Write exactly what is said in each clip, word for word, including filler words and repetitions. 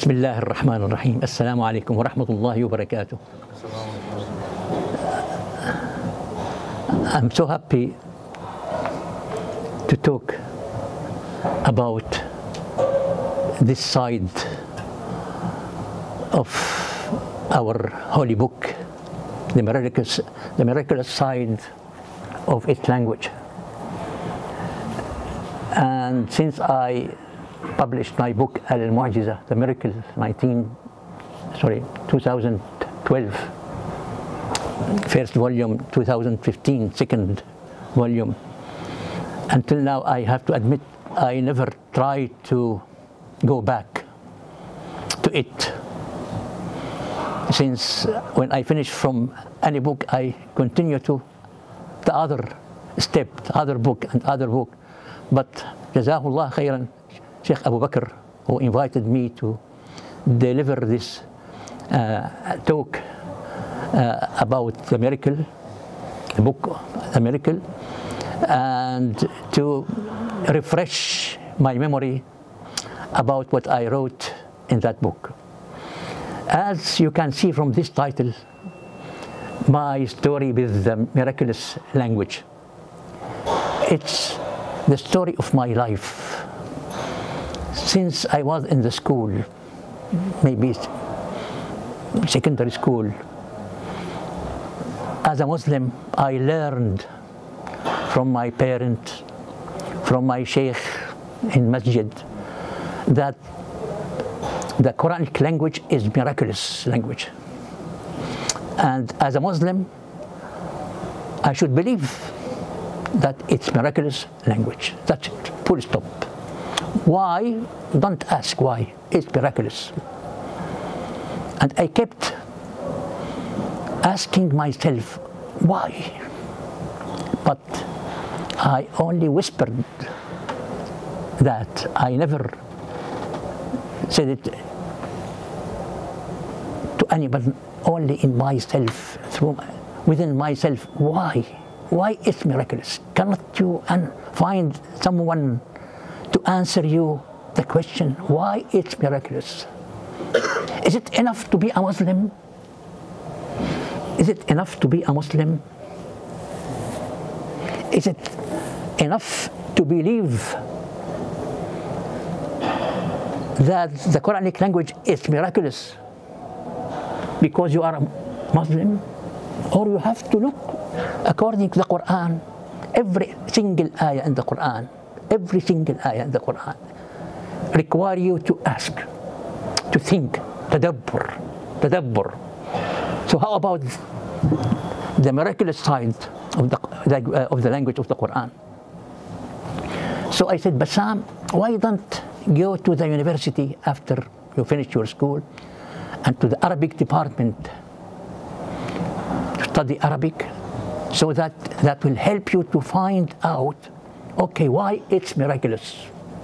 بسم الله الرحمن الرحيم. السلام عليكم ورحمة الله وبركاته. I'm so happy to talk about this side of our holy book, the miraculous, the miraculous side of its language. And since I published my book Al-Mu'jiza, the Miracle, nineteen, sorry, two thousand twelve, first volume, two thousand fifteen, second volume. Until now, I have to admit, I never tried to go back to it. Since when I finish from any book, I continue to the other step, the other book and other book. But Jazahullah khairan, Sheikh Abu Bakr, who invited me to deliver this uh, talk uh, about the miracle, the book, the miracle, and to refresh my memory about what I wrote in that book. As you can see from this title, my story with the miraculous language, it's the story of my life. Since I was in the school, maybe secondary school, as a Muslim, I learned from my parents, from my sheikh in masjid, that the Quranic language is miraculous language. And as a Muslim, I should believe that it's miraculous language. That's it, full stop. Why? Don't ask why. It's miraculous. And I kept asking myself, why? But I only whispered that. I never said it to anyone, only in myself, through, within myself. Why? Why it's miraculous? Cannot you find someone to answer you the question, why it's miraculous? Is it enough to be a Muslim? Is it enough to be a Muslim? Is it enough to believe that the Quranic language is miraculous because you are a Muslim? Or you have to look according to the Quran, every single ayah in the Quran, every single ayah in the Quran require you to ask, to think, tadabbur, tadabbur. So how about the miraculous side of the, uh, of the language of the Quran? So I said, Bassam, why don't go to the university after you finish your school and to the Arabic department to study Arabic, so that that will help you to find out, okay, why it's miraculous.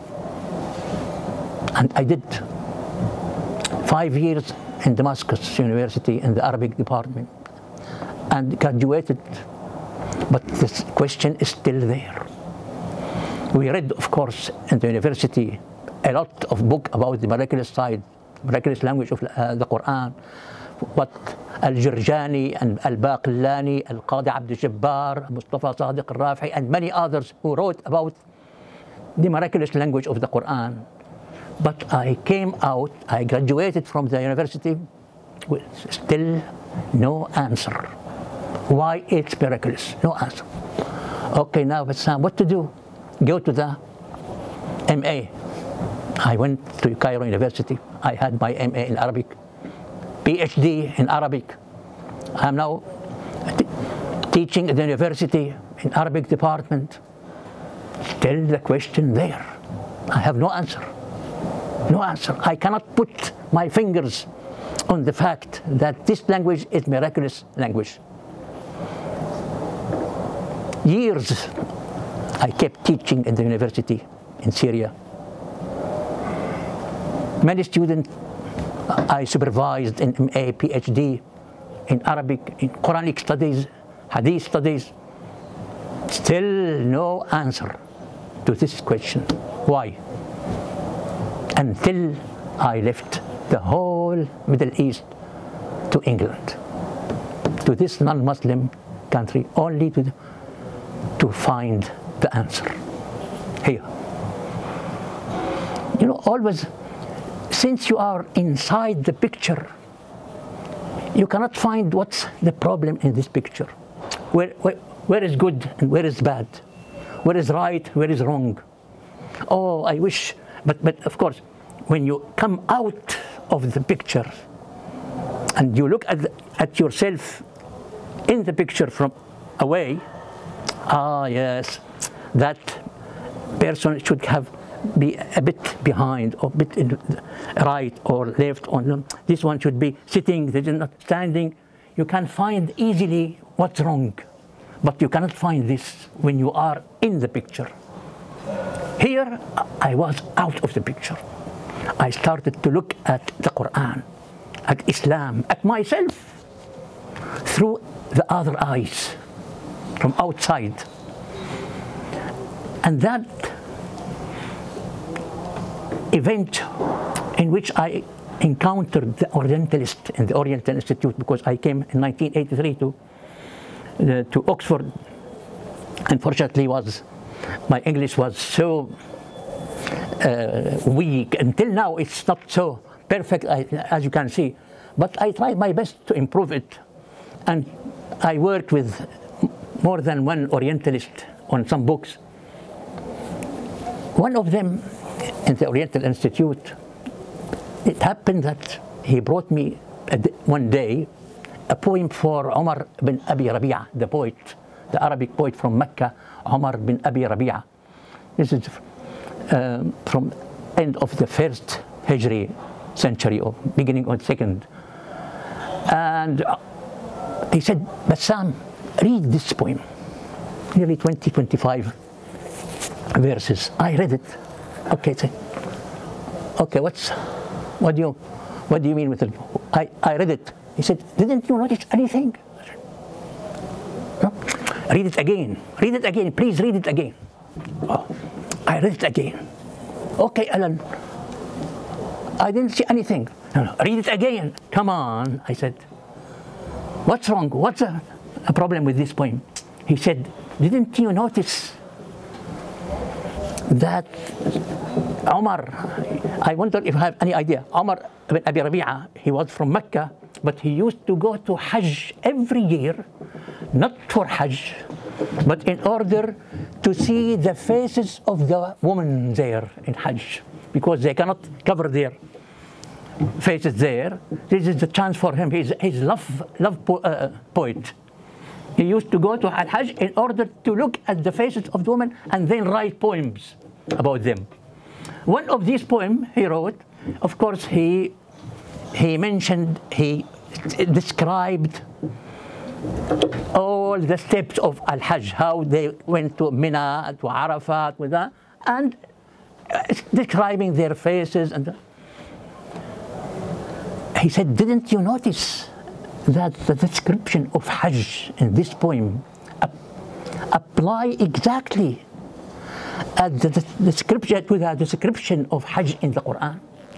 And I did five years in Damascus University in the Arabic department and graduated, but this question is still there. We read, of course, in the university a lot of book about the miraculous side, miraculous language of uh, the Quran, what Al-Jurjani and Al-Baqillani, Al-Qadi Abdul Jabbar, Mustafa Sadiq Al-Rafi'i, and many others who wrote about the miraculous language of the Quran. But I came out, I graduated from the university with still no answer. Why it's miraculous? No answer. Okay, now Bassam, what to do? Go to the M A. I went to Cairo University. I had my M A in Arabic, P H D in Arabic. I'm now teaching at the university in Arabic department. Still the question there. I have no answer. No answer. I cannot put my fingers on the fact that this language is miraculous language. Years I kept teaching in the university in Syria. Many students I supervised in M A, P H D, in Arabic, in Quranic studies, Hadith studies. Still no answer to this question. Why? Until I left the whole Middle East to England, to this non-Muslim country, only to, to find the answer here. You know, always, since you are inside the picture, you cannot find what's the problem in this picture. Where, where, where is good and where is bad? Where is right, where is wrong? Oh, I wish, but, but of course, when you come out of the picture and you look at, the, at yourself in the picture from away, ah yes, that person should have be a bit behind or a bit in right or left, or this one should be sitting, this is not standing. You can find easily what's wrong, but you cannot find this when you are in the picture. Here I was out of the picture. I started to look at the Quran, at Islam, at myself through the other eyes, from outside. And that event in which I encountered the Orientalist in the Oriental Institute, because I came in nineteen eighty-three to, uh, to Oxford. Unfortunately, was, my English was so uh, weak. Until now, it's not so perfect, as you can see. But I tried my best to improve it. And I worked with more than one Orientalist on some books. One of them, in the Oriental Institute, it happened that he brought me one day a poem for Umar bin Abi Rabi'a, the poet, the Arabic poet from Mecca, Umar bin Abi Rabi'a. This is um, from end of the first Hijri century or beginning of the second. And he said, Bassam, read this poem. Nearly twenty, twenty-five verses. I read it. Okay, say, okay, what's, what do you, what do you mean with it? I, I read it. He said, didn't you notice anything? I said, no. Read it again. Read it again. Please read it again. Oh, I read it again. Okay, Alan. I didn't see anything. No, no. Read it again. Come on, I said. What's wrong? What's a, a problem with this poem? He said, didn't you notice that Umar, I wonder if I have any idea, Umar bin Abi Rabi'a, he was from Mecca, but he used to go to Hajj every year, not for Hajj, but in order to see the faces of the women there in Hajj, because they cannot cover their faces there. This is the chance for him. He's his love, love po uh, poet. He used to go to Al-Hajj in order to look at the faces of the women and then write poems about them. One of these poems he wrote, of course, he, he mentioned, he described all the steps of Al-Hajj, how they went to Mina, to Arafat, with that, and describing their faces. And he said, didn't you notice that the description of Hajj in this poem ap apply exactly at the, the description to the description of Hajj in the Quran?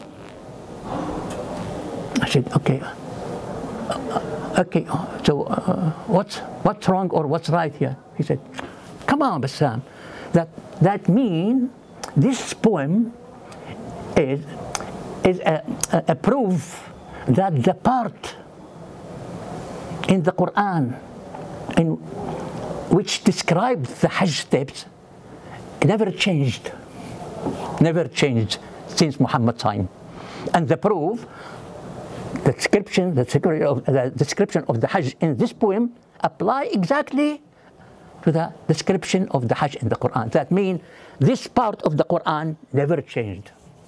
I said, okay, uh, okay. So uh, what's what's wrong or what's right here? He said, come on, Bassam. That that means this poem is is a, a, a proof that the part in the Quran in which describes the Hajj steps never changed, never changed since Muhammad's time. And the proof, the description, the description of the Hajj in this poem apply exactly to the description of the Hajj in the Quran. That means this part of the Quran never changed.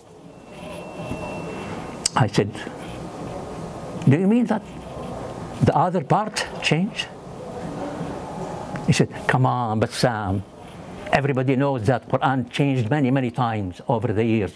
I said, do you mean that the other part changed? He said, come on, Bassam. Everybody knows that Quran changed many, many times over the years.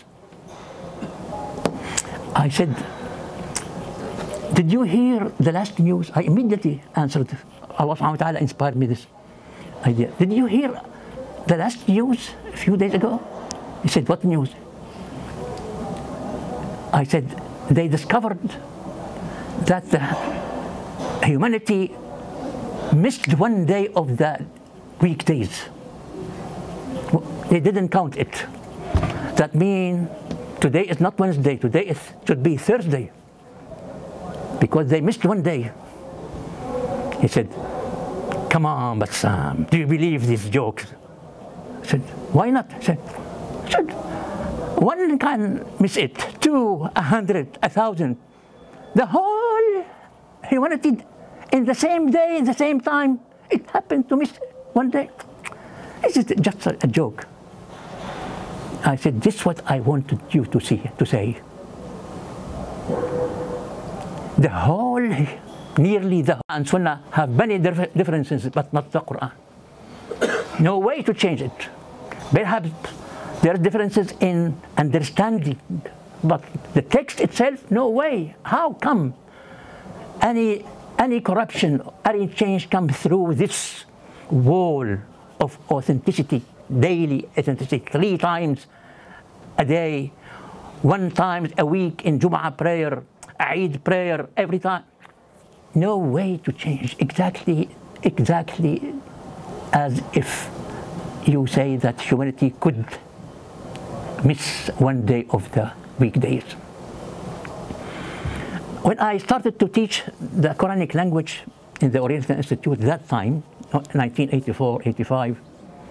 I said, did you hear the last news? I immediately answered. Allah subhanahu wa ta'ala inspired me this idea. Did you hear the last news a few days ago? He said, what news? I said, they discovered that the humanity missed one day of the weekdays. They didn't count it. That means today is not Wednesday, today is, should be Thursday, because they missed one day. He said, come on, Bassam, do you believe these jokes? I said, why not? I said, I said one can miss it, two, a hundred, a thousand. The whole humanity in the same day, in the same time, it happened to miss one day. Is it just a, a joke? I said, this is what I wanted you to see, to say. The whole, nearly the and Sunnah have many dif differences, but not the Quran. No way to change it. Perhaps there are differences in understanding, but the text itself, no way. How come any, any corruption, any change comes through this wall of authenticity, daily authenticity, three times a day, one time a week in Jum'ah prayer, Eid prayer, every time? No way to change. Exactly, exactly as if you say that humanity could miss one day of the weekdays. When I started to teach the Quranic language in the Oriental Institute that time, nineteen eighty-four eighty-five,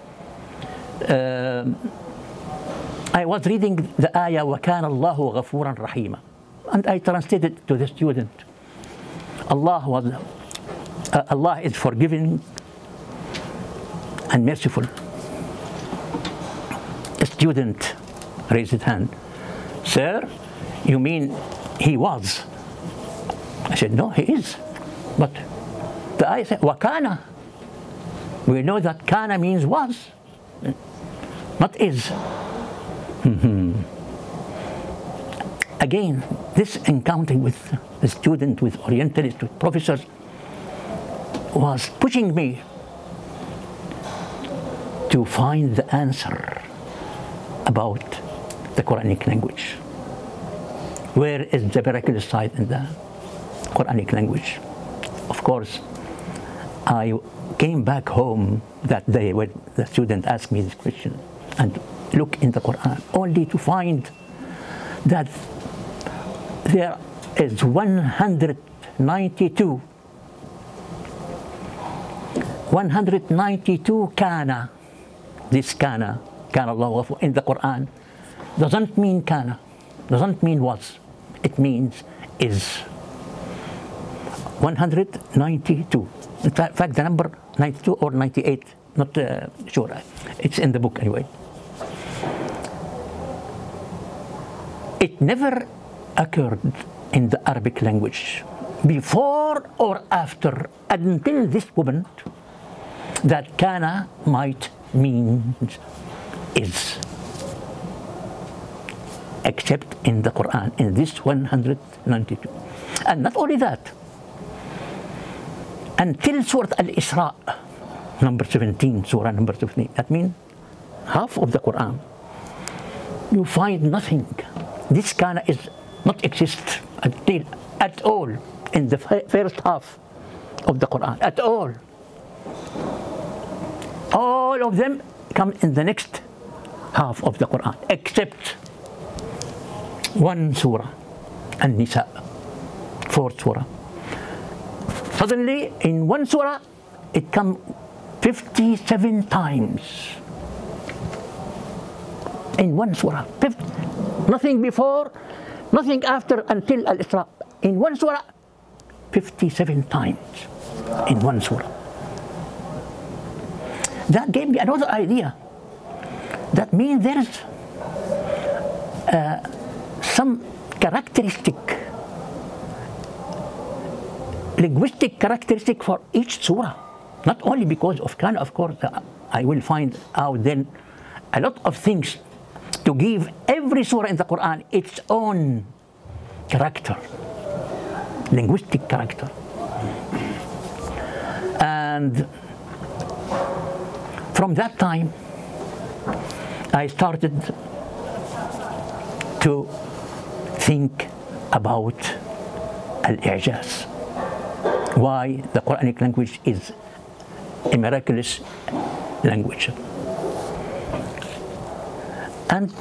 uh, I was reading the ayah وَكَانَ اللَّهُ غَفُورًا رَحِيمًا, and I translated to the student. Allah was, uh, Allah is forgiving and merciful. A student raised his hand. Sir, you mean he was? I said, no, he is. But the ayah said, وَكَانَ. We know that kana means was, not is. Mm-hmm. Again, this encounter with the student, with Orientalists, with professors, was pushing me to find the answer about the Quranic language. Where is the miraculous side in the Quranic language? Of course, I came back home that day when the student asked me this question and look in the Quran, only to find that there is one hundred ninety-two, one hundred ninety-two kana. This kana, kana Allah in the Quran, doesn't mean kana, doesn't mean was, it means is. one hundred ninety-two. In fact, the number ninety-two or ninety-eight, not uh, sure. It's in the book anyway. It never occurred in the Arabic language before or after until this moment that kana might mean is, except in the Quran, in this one hundred ninety-two. And not only that, until Surah Al-Isra, number seventeen, Surah number seventeen, that means half of the Quran, you find nothing. This kana is not exist until, at all in the first half of the Quran, at all. All of them come in the next half of the Quran, except one surah, An-Nisa, fourth surah. Suddenly, in one surah, it comes fifty-seven times. In one surah, fifty, nothing before, nothing after until Al-Isra. In one surah, fifty-seven times in one surah. That gave me another idea. That means there is uh, some characteristic, linguistic characteristic for each surah. Not only because of kana, of course, uh, I will find out then a lot of things to give every surah in the Quran its own character, linguistic character. And from that time, I started to think about al-i'jaz, why the Quranic language is a miraculous language. And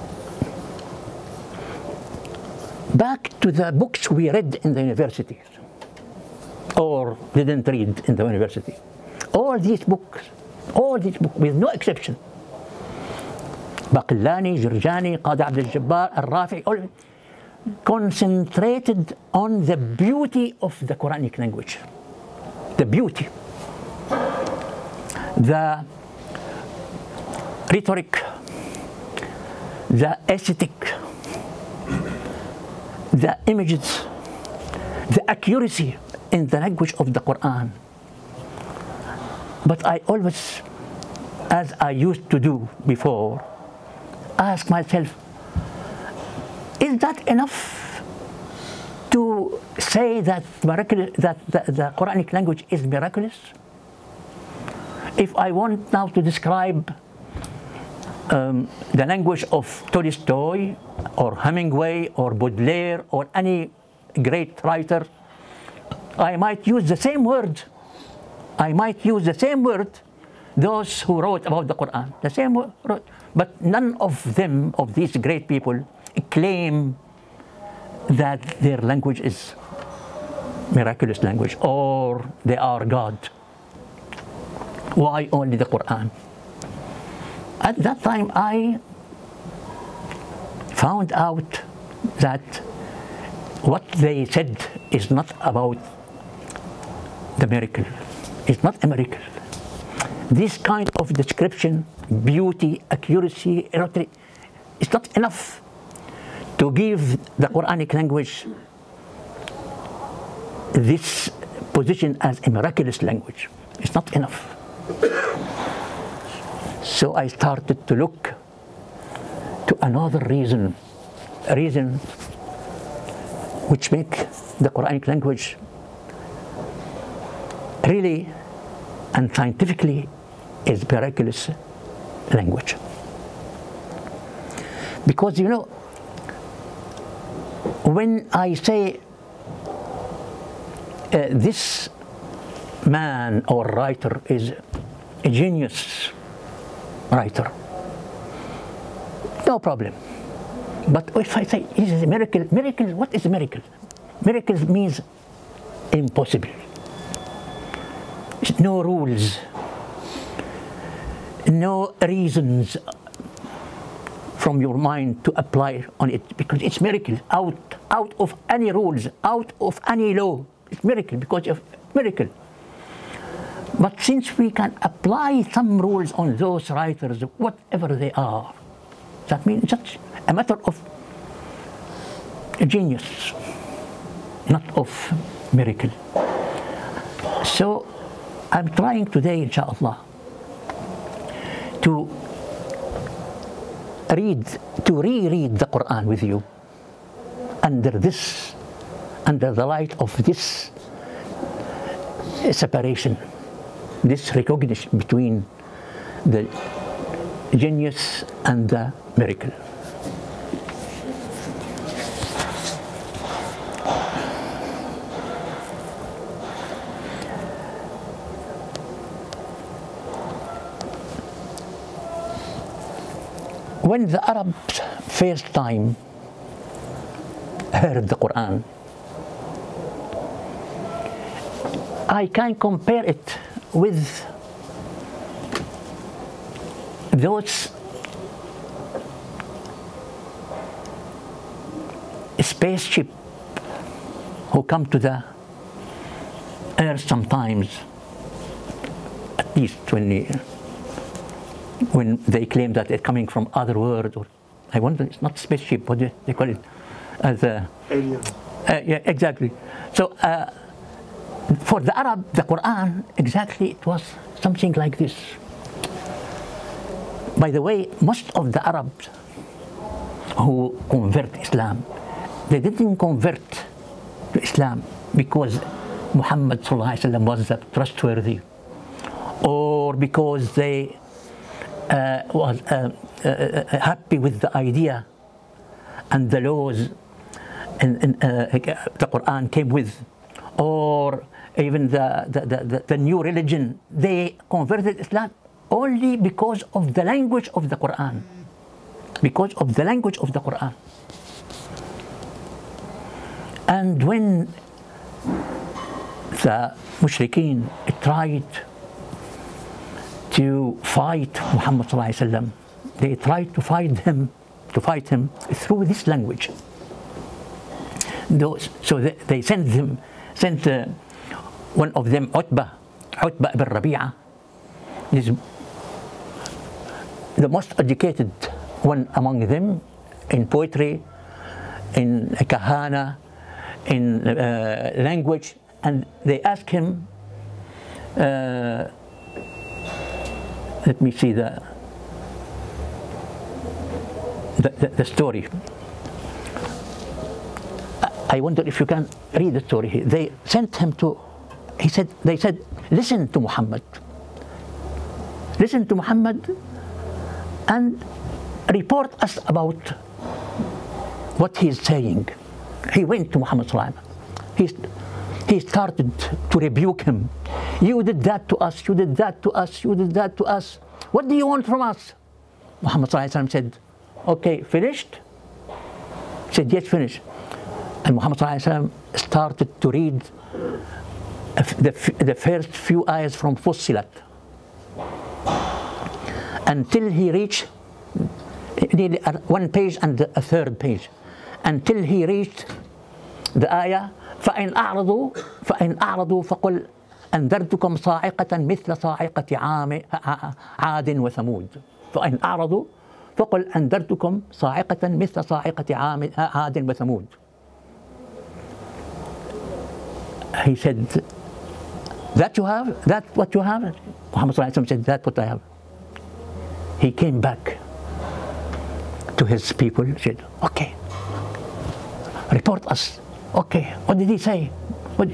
back to the books we read in the universities, or didn't read in the university. All these books, all these books, with no exception, Baqillani, Jurjani, Qadi Abdul Jabbar, Al-Rafi, all concentrated on the beauty of the Quranic language. The beauty, the rhetoric, the aesthetic, the images, the accuracy in the language of the Quran. But I always, as I used to do before, ask myself, is that enough to say that, miraculous, that the, the Quranic language is miraculous? If I want now to describe um, the language of Tolstoy or Hemingway or Baudelaire or any great writer, I might use the same word. I might use the same word those who wrote about the Quran, the same word. But none of them, of these great people, claim that their language is miraculous language or they are God. Why only the Quran? At that time I found out that what they said is not about the miracle. It's not a miracle. This kind of description, beauty, accuracy, erotic, is not enough to give the Quranic language this position as a miraculous language. It's not enough. So I started to look to another reason, a reason which make the Quranic language really and scientifically is miraculous language. Because, you know, when I say uh, this man or writer is a genius writer, no problem. But if I say this is a miracle, miracle, what is a miracle? Miracle means impossible. No rules, no reasons from your mind to apply on it, because it's miracle, out, out of any rules, out of any law. It's miracle because of miracle. But since we can apply some rules on those writers, whatever they are, that means it's just a matter of genius, not of miracle. So I'm trying today, inshallah, to read, to reread the Quran with you under this, under the light of this separation, this recognition between the genius and the miracle. When the Arabs first time heard the Quran, I can compare it with those spaceship who come to the earth sometimes, at least when they, when they claim that they're coming from other worlds, or I wonder, it's not spaceship, what do they call it? As a alien. Uh, yeah, exactly. So uh, for the Arab, the Quran, exactly, it was something like this. By the way, most of the Arabs who convert Islam, they didn't convert to Islam because Muhammad sallallahu alaihi wasallam was trustworthy, or because they uh, was uh, uh, happy with the idea and the laws in, in, uh, the Quran came with, or even the, the, the, the new religion, they converted Islam only because of the language of the Quran. Because of the language of the Quran. And when the mushrikeen tried to fight Muhammad sallallahu alaihi wasallam, they tried to fight him, to fight him through this language. Those, so they, they sent him, sent uh, one of them, Utbah, Utbah ibn Rabi'ah, is the most educated one among them in poetry, in kahana, in uh, language, and they asked him, uh, let me see the, the, the, the story. I wonder if you can read the story here. They sent him to, he said, they said, listen to Muhammad. Listen to Muhammad and report us about what he's saying. He went to Muhammad sallallahu alaihi wasallam. He, he started to rebuke him. You did that to us, you did that to us, you did that to us. What do you want from us? Muhammad sallallahu alaihi wasallam said, okay, finished? He said, yes, finished. And Muhammad sallallahu alaihi wasallam started to read the, the first few ayahs from Fussilat until he reached nearly one page and a third page, until he reached the ayah فَإِنْ أَعْرَضُوا فَإِنْ أَعْرَضُوا فَقُلْ أَنذَرْتُكُمْ صَاعِقَةً مِثْلَ صَاعِقَةِ عَادٍ وَثَمُودَ فَإِنْ أَعْرَضُوا فَقُلْ أَنذَرْتُكُمْ صَاعِقَةً مِثْلَ صَاعِقَةِ عَادٍ وَثَمُودَ. He said, that you have? That what you have? Muhammad sallallahu alaihi wasallam said, that what I have. He came back to his people, said, okay, report us. Okay, what did he say? What?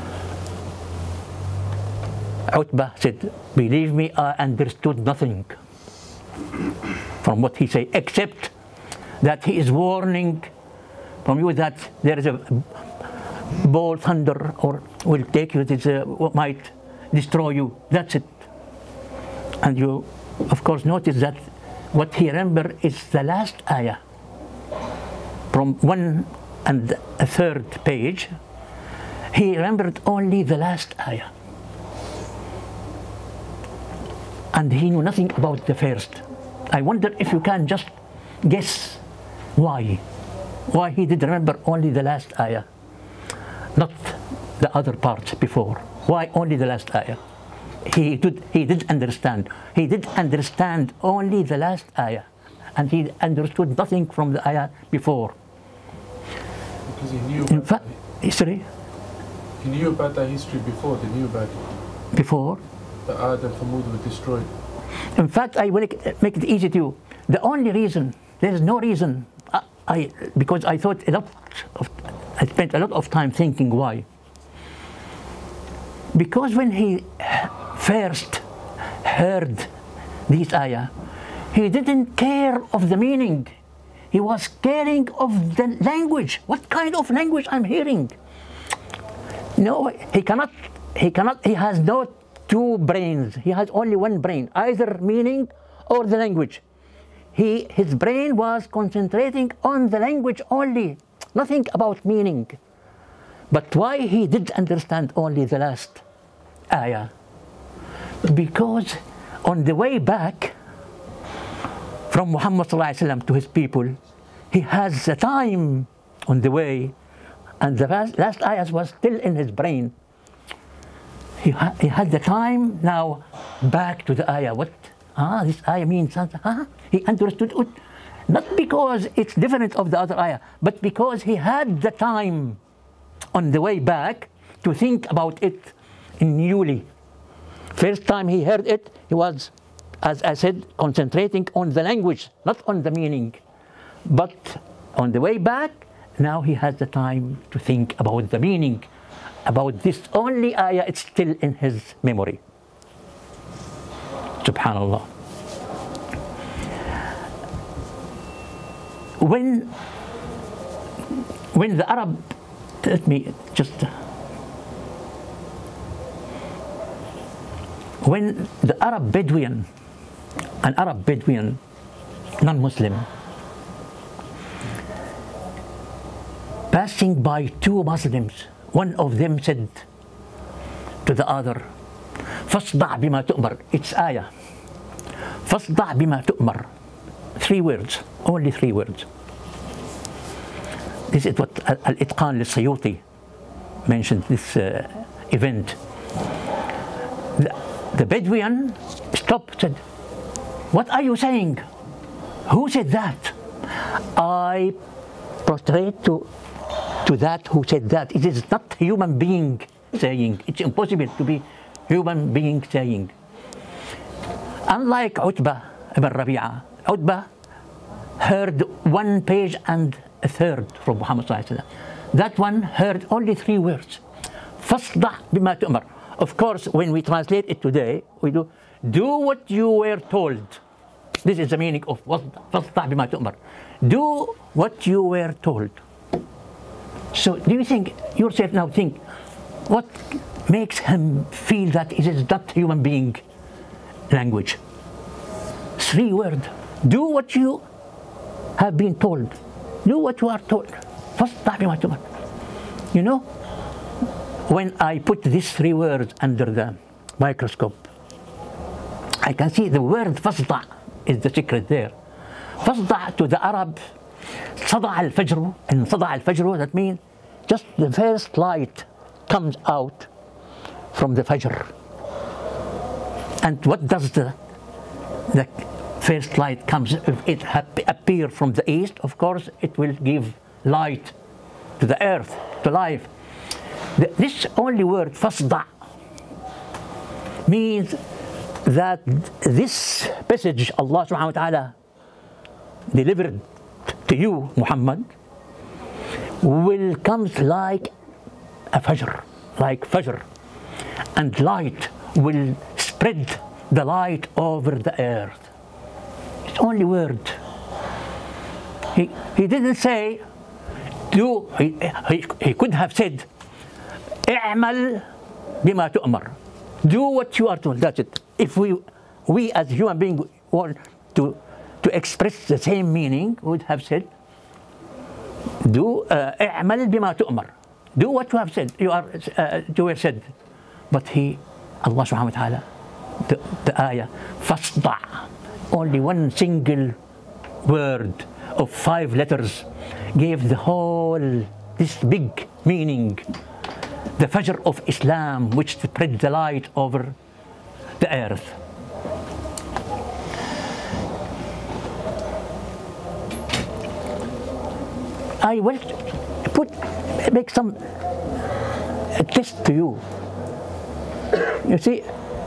Utbah said, believe me, I understood nothing from what he said, except that he is warning from you that there is a ball thunder or will take you, it uh, might destroy you. That's it. And you, of course, notice that what he remembered is the last ayah from one and a third page. He remembered only the last ayah, and he knew nothing about the first. I wonder if you can just guess why why he did remember only the last ayah, not the other parts before. Why only the last ayah? He did, he did understand. He did understand only the last ayah, and he understood nothing from the ayah before. Because he knew in about fact, history. He knew about that history before. They knew about it. Before? The Ad and Thamud were destroyed. In fact, I will make it easy to you. The only reason, there is no reason, I, I because I thought a lot of, I spent a lot of time thinking why. Because when he first heard this ayah, he didn't care of the meaning. He was caring of the language. What kind of language I'm hearing? No, he cannot, he cannot, he has no two brains. He has only one brain, either meaning or the language. He, his brain was concentrating on the language only, nothing about meaning. But why he did understand only the last ayah? Because on the way back from Muhammad sallallahu alaihi wasallam to his people, he has a time on the way, and the last, last ayah was still in his brain. He, ha he had the time now back to the ayah. What? Ah, this ayah means something. Ah, he understood it, not because it's different of the other ayah, but because he had the time on the way back to think about it newly. First time he heard it, he was, as I said, concentrating on the language, not on the meaning. But on the way back, now he has the time to think about the meaning, about this only ayah. It's still in his memory. Subhanallah. When when the Arab, let me just, when the Arab Bedouin, an Arab Bedouin, non-Muslim, passing by two Muslims, one of them said to the other, فاصدع بما تؤمر. It's ayah. فاصدع بما تؤمر. Three words, only three words. This is what Al-Itqan al-Suyuti mentioned, this uh, event. The, the Bedouin stopped, said, what are you saying? Who said that? I prostrate to, to that who said that. It is not human being saying. It's impossible to be human being saying. Unlike Utbah ibn Rabi'ah, Utbah heard one page and a third from Muhammad sallallahu alaihi wasallam. That one heard only three words. فَاصْدَعْ بِمَا تُؤْمَرْ. Of course, when we translate it today, we do, do what you were told. This is the meaning of فَاصْدَعْ بِمَا تُؤْمَرْ. Do what you were told. So do you think, yourself now think, what makes him feel that it is not human being language? Three words. Do what you have been told. Do what you are told. You know, when I put these three words under the microscope, I can see the word فَاصْدَعْ is the secret there. فَاصْدَعْ to the Arab, صَدَعَ الْفَجْرُ, and صَدَعَ الْفَجْرُ, that means just the first light comes out from the Fajr. And what does the, the first light comes, if it appear from the east, of course it will give light to the earth, to life. The, this only word, فَاصْدَعْ, means that this message Allah subhanahu wa ta'ala delivered to you, Muhammad, will come like a Fajr, like Fajr, and light will spread the light over the earth. It's only word. He, he didn't say, do, he, he, he could have said, اعمل بما تؤمر. Do what you are told, that's it. If we, we as human beings want to, to express the same meaning, would have said, do اعمل بما تؤمر. Do what you have said, you are, uh, you were said. But he, Allah subhanahu wa ta'ala, the, the ayah, فَاصْدَعْ, only one single word of five letters gave the whole, this big meaning, the Fajr of Islam, which spread the light over the earth. I will put, make some a test to you. You see,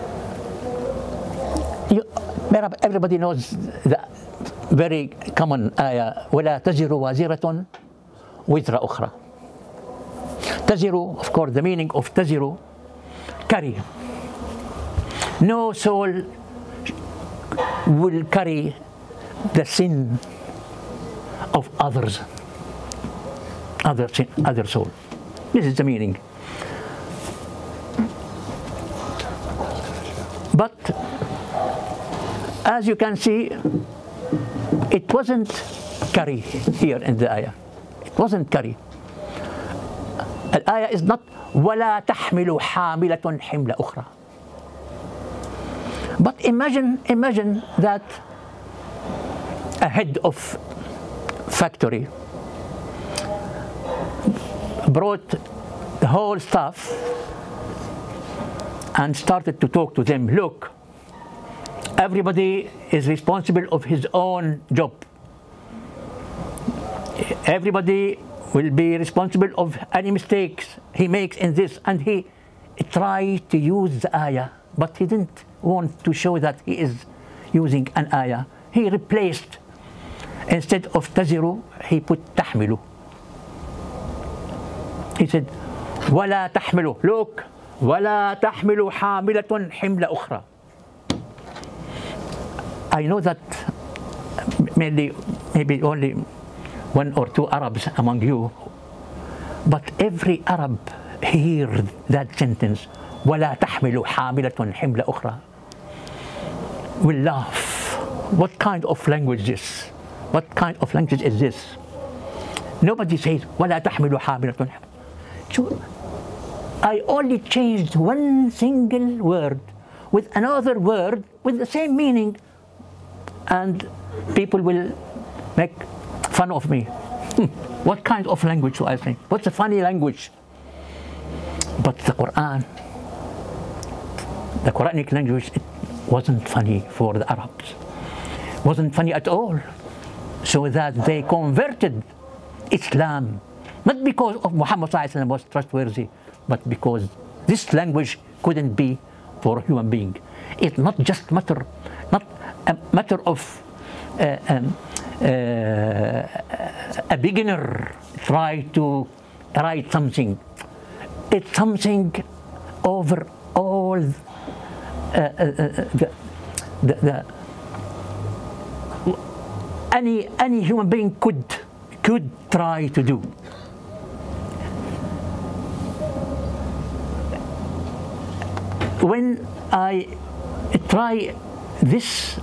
you, everybody knows the very common ayah, وَلَا تَزِرُ وَازِرَةٌ وِزْرَ أُخْرَى. Taziru, of course, the meaning of taziru, carry. No soul will carry the sin of others, other sin, other soul. This is the meaning. But as you can see, it wasn't carry here in the ayah. It wasn't carry. الآية is not ولا تحمل حاملة حمل أخرى. But imagine, imagine that a head of factory brought the whole staff and started to talk to them. Look, everybody is responsible of his own job. Everybody will be responsible of any mistakes he makes in this, and he tried to use the ayah, but he didn't want to show that he is using an ayah. He replaced, instead of taziru, he put tahmilu. He said, وَلَا تَحْمِلُ. Look, وَلَا تَحْمِلُ حَامِلَةٌ حِمْلَ أُخْرَى. I know that mainly, maybe only one or two Arabs among you But every Arab hears that sentence, وَلَا تَحْمِلُ حَامِلَةٌ حِمْلَ أُخْرى, will laugh. What kind of language is this? What kind of language is this? Nobody says, وَلَا تَحْمِلُ حَامِلَةٌ. So I only changed one single word with another word with the same meaning, and people will make fun of me. Hmm, what kind of language do I think? What's a funny language? But the Quran, the Quranic language, it wasn't funny for the Arabs. Wasn't funny at all. So that they converted Islam, not because of Muhammad was trustworthy, but because this language couldn't be for a human being. It's not just matter, not a matter of uh, um, uh, a beginner try to write something. It's something over all uh, uh, the, the, the any any human being could could try to do. When I try this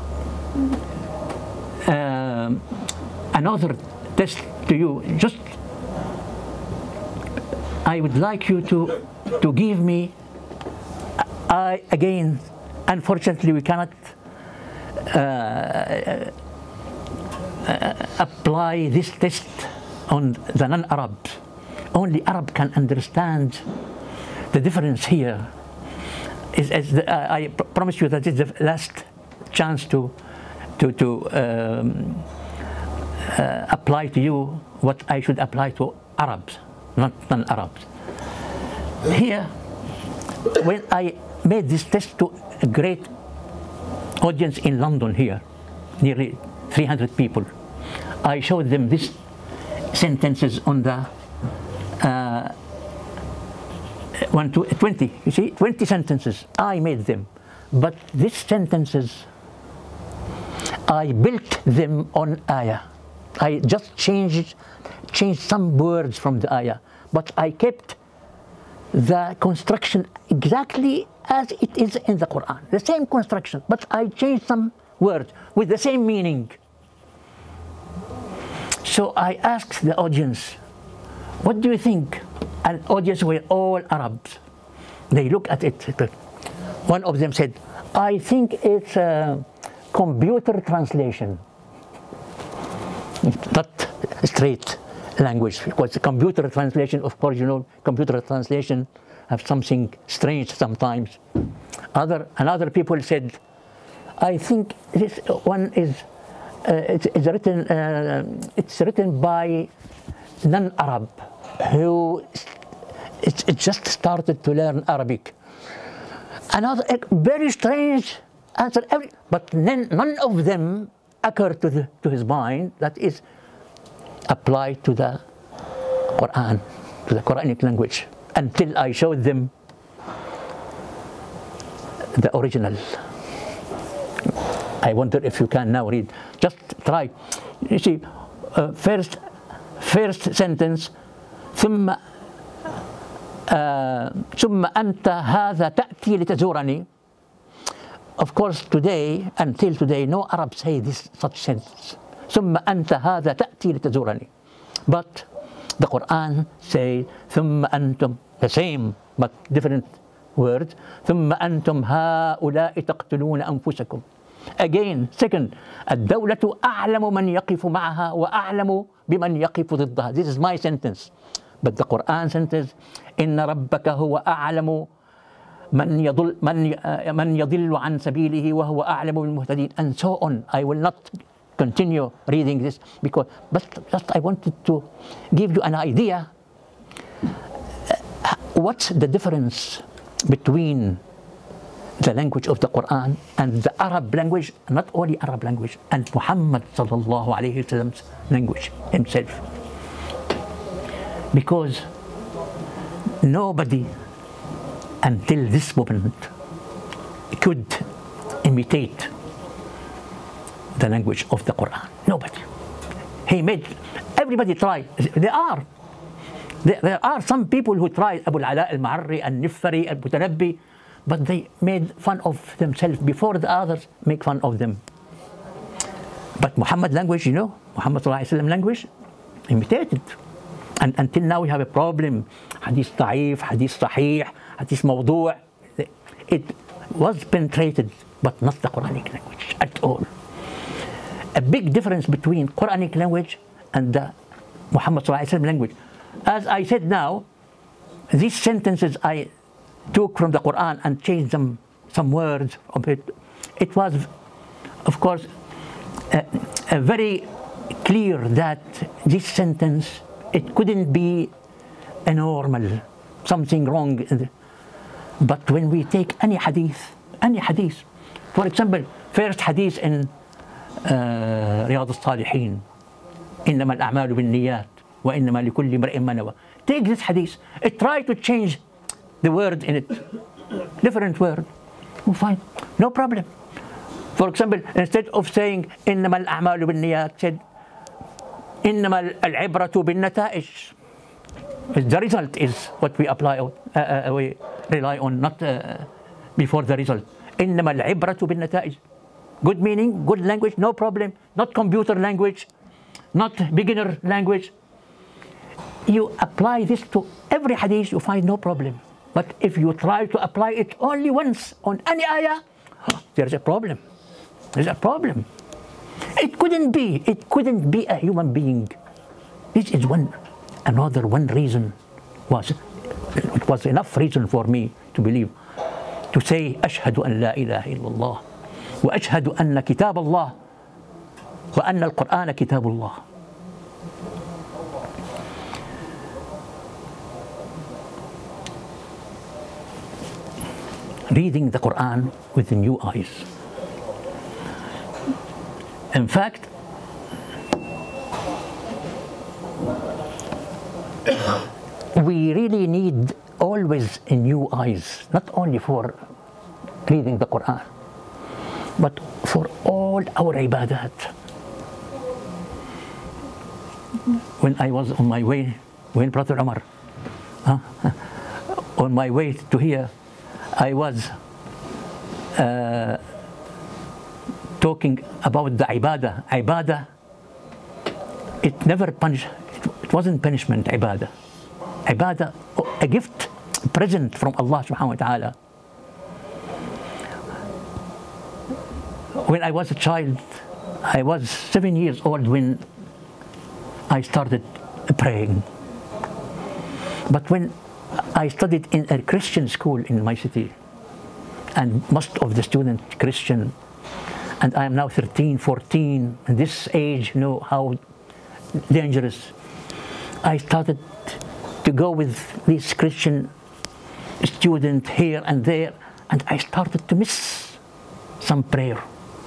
uh, another test to you, just I would like you to to give me. I again, unfortunately, we cannot uh, uh, apply this test on the non-Arabs. Only Arab can understand the difference here. Is, is the, uh, I pr promise you that it's the last chance to to to um, uh, apply to you what I should apply to Arabs, not non-Arabs. Here, when I made this test to a great audience in London here, nearly three hundred people, I showed them these sentences on the uh, one to twenty, you see, twenty sentences. I made them, but these sentences, I built them on ayah. I just changed, changed some words from the ayah, but I kept the construction exactly as it is in the Quran, the same construction, but I changed some words with the same meaning. So I asked the audience, what do you think? An audience were all Arabs. They look at it. One of them said, I think it's a computer translation. Not straight language, because the computer translation, of course, you know, computer translation have something strange sometimes. Other, and other people said, I think this one is, uh, it's, it's written, uh, it's written by non-Arab who it, it just started to learn Arabic. Another very strange answer, every, but none, none of them occurred to, the, to his mind that is applied to the Quran, to the Quranic language, until I showed them the original. I wonder if you can now read. Just try. You see, uh, first, first sentence. ثم ثم أنت هذا تأتي لتزورني. Of course, today, until today, no Arabs say this such sentence. ثم أنت هذا تأتي لتزورني. But the Quran says ثم أنتم, the same but different word. ثم أنتم هؤلاء تقتلون أنفسكم. Again, second, الدولة أعلم من يقف معها وأعلم بمن يقف ضدها. This is my sentence. But the Quran sentence, إن ربك هو أعلم من يضل من من يضل عن سبيله وهو أعلم بالمهتدين, and so on. I will not continue reading this because, but just I wanted to give you an idea. What's the difference between the language of the Quran and the Arab language, not only Arab language, and Muhammad sallallahu alayhi wasallam's language himself? Because nobody until this moment could imitate the language of the Quran. Nobody. He made, everybody try. They are. There, there are some people who tried, Abu al-Ala al-Ma'arri, al-Nifari, al-Mutanabbi, but they made fun of themselves before the others make fun of them. But Muhammad language, you know, Muhammad sallallahu alaihi wasallam language, imitated. And until now we have a problem. Hadith da'if, hadith sahih, hadith mawdu'. It was penetrated, but not the Quranic language at all. A big difference between Quranic language and the Muhammad sallallahu alaihi wasallam language. As I said now, these sentences I took from the Quran and changed them, some words of it. It was, of course, a, a very clear that this sentence, it couldn't be a normal, something wrong. But when we take any hadith, any hadith, for example, first hadith in uh, Riyadh al-Salihin, إنما الأعمال بالنيات وإنما لكل امرئ ما نوى. Take this hadith, it try to change the word in it, different word, oh, fine, no problem. For example, instead of saying إنما الأعمال بالنيات, said إنما العبرة بالنتائج. The result is what we apply, uh, uh, we rely on, not uh, before the result. إنما العبرة بالنتائج. Good meaning, good language, no problem. Not computer language, not beginner language. You apply this to every hadith, you find no problem. But if you try to apply it only once on any ayah, there's a problem. There's a problem. It couldn't be. It couldn't be a human being. This is one, another one reason was, it was enough reason for me to believe, to say, أشهد أن لا إله إلا الله وأشهد أن كتاب الله وأن القرآن كتاب الله. Reading the Quran with the new eyes. In fact, we really need always a new eyes, not only for reading the Quran, but for all our ibadat. When I was on my way, when Brother Umar, huh, on my way to here, I was uh, talking about the ibadah. Ibadah, it never punish, it, it wasn't punishment, ibadah. Ibadah, a gift, a present from Allah subhanahu wa ta'ala. When I was a child, I was seven years old when I started praying. But when I studied in a Christian school in my city, and most of the students Christian, and I am now thirteen, fourteen, and this age, you know how dangerous. I started to go with these Christian students here and there, and I started to miss some prayer.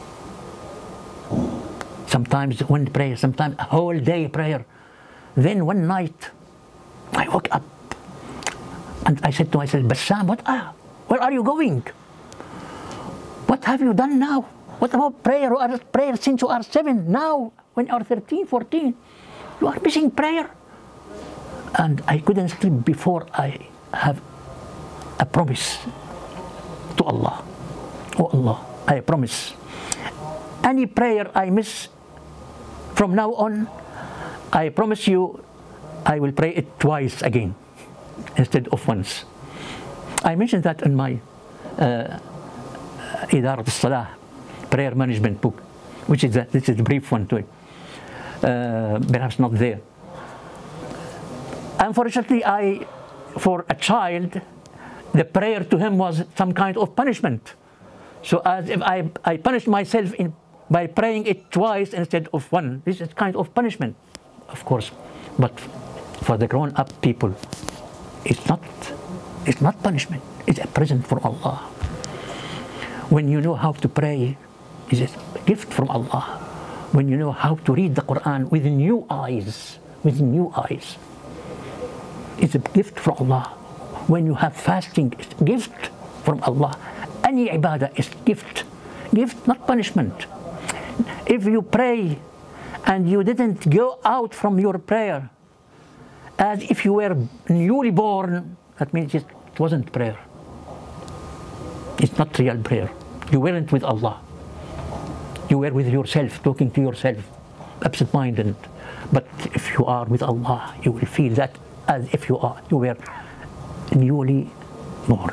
Sometimes one prayer, sometimes a whole day prayer. Then one night, I woke up and I said to myself, Bassam, what are, where are you going? What have you done now? What about prayer? You are prayer since you are seven. Now, when you are thirteen, fourteen, you are missing prayer. And I couldn't sleep before I have a promise to Allah. Oh Allah, I promise. Any prayer I miss from now on, I promise you, I will pray it twice again instead of once. I mentioned that in my uh, Idarat al-Salah prayer management book, which is a, this is a brief one to it. Uh, perhaps not there. Unfortunately, I, for a child, the prayer to him was some kind of punishment. So as if I, I punished myself in, by praying it twice instead of one. This is kind of punishment, of course. But for the grown-up people, it's not, it's not punishment. It's a present from Allah. When you know how to pray, it's a gift from Allah. When you know how to read the Quran with new eyes, with new eyes, it's a gift from Allah. When you have fasting, it's a gift from Allah. Any ibadah is gift. Gift, not punishment. If you pray and you didn't go out from your prayer as if you were newly born. That means it wasn't prayer. It's not real prayer. You weren't with Allah. You were with yourself, talking to yourself, absent-minded. But if you are with Allah, you will feel that as if you are, you were newly born.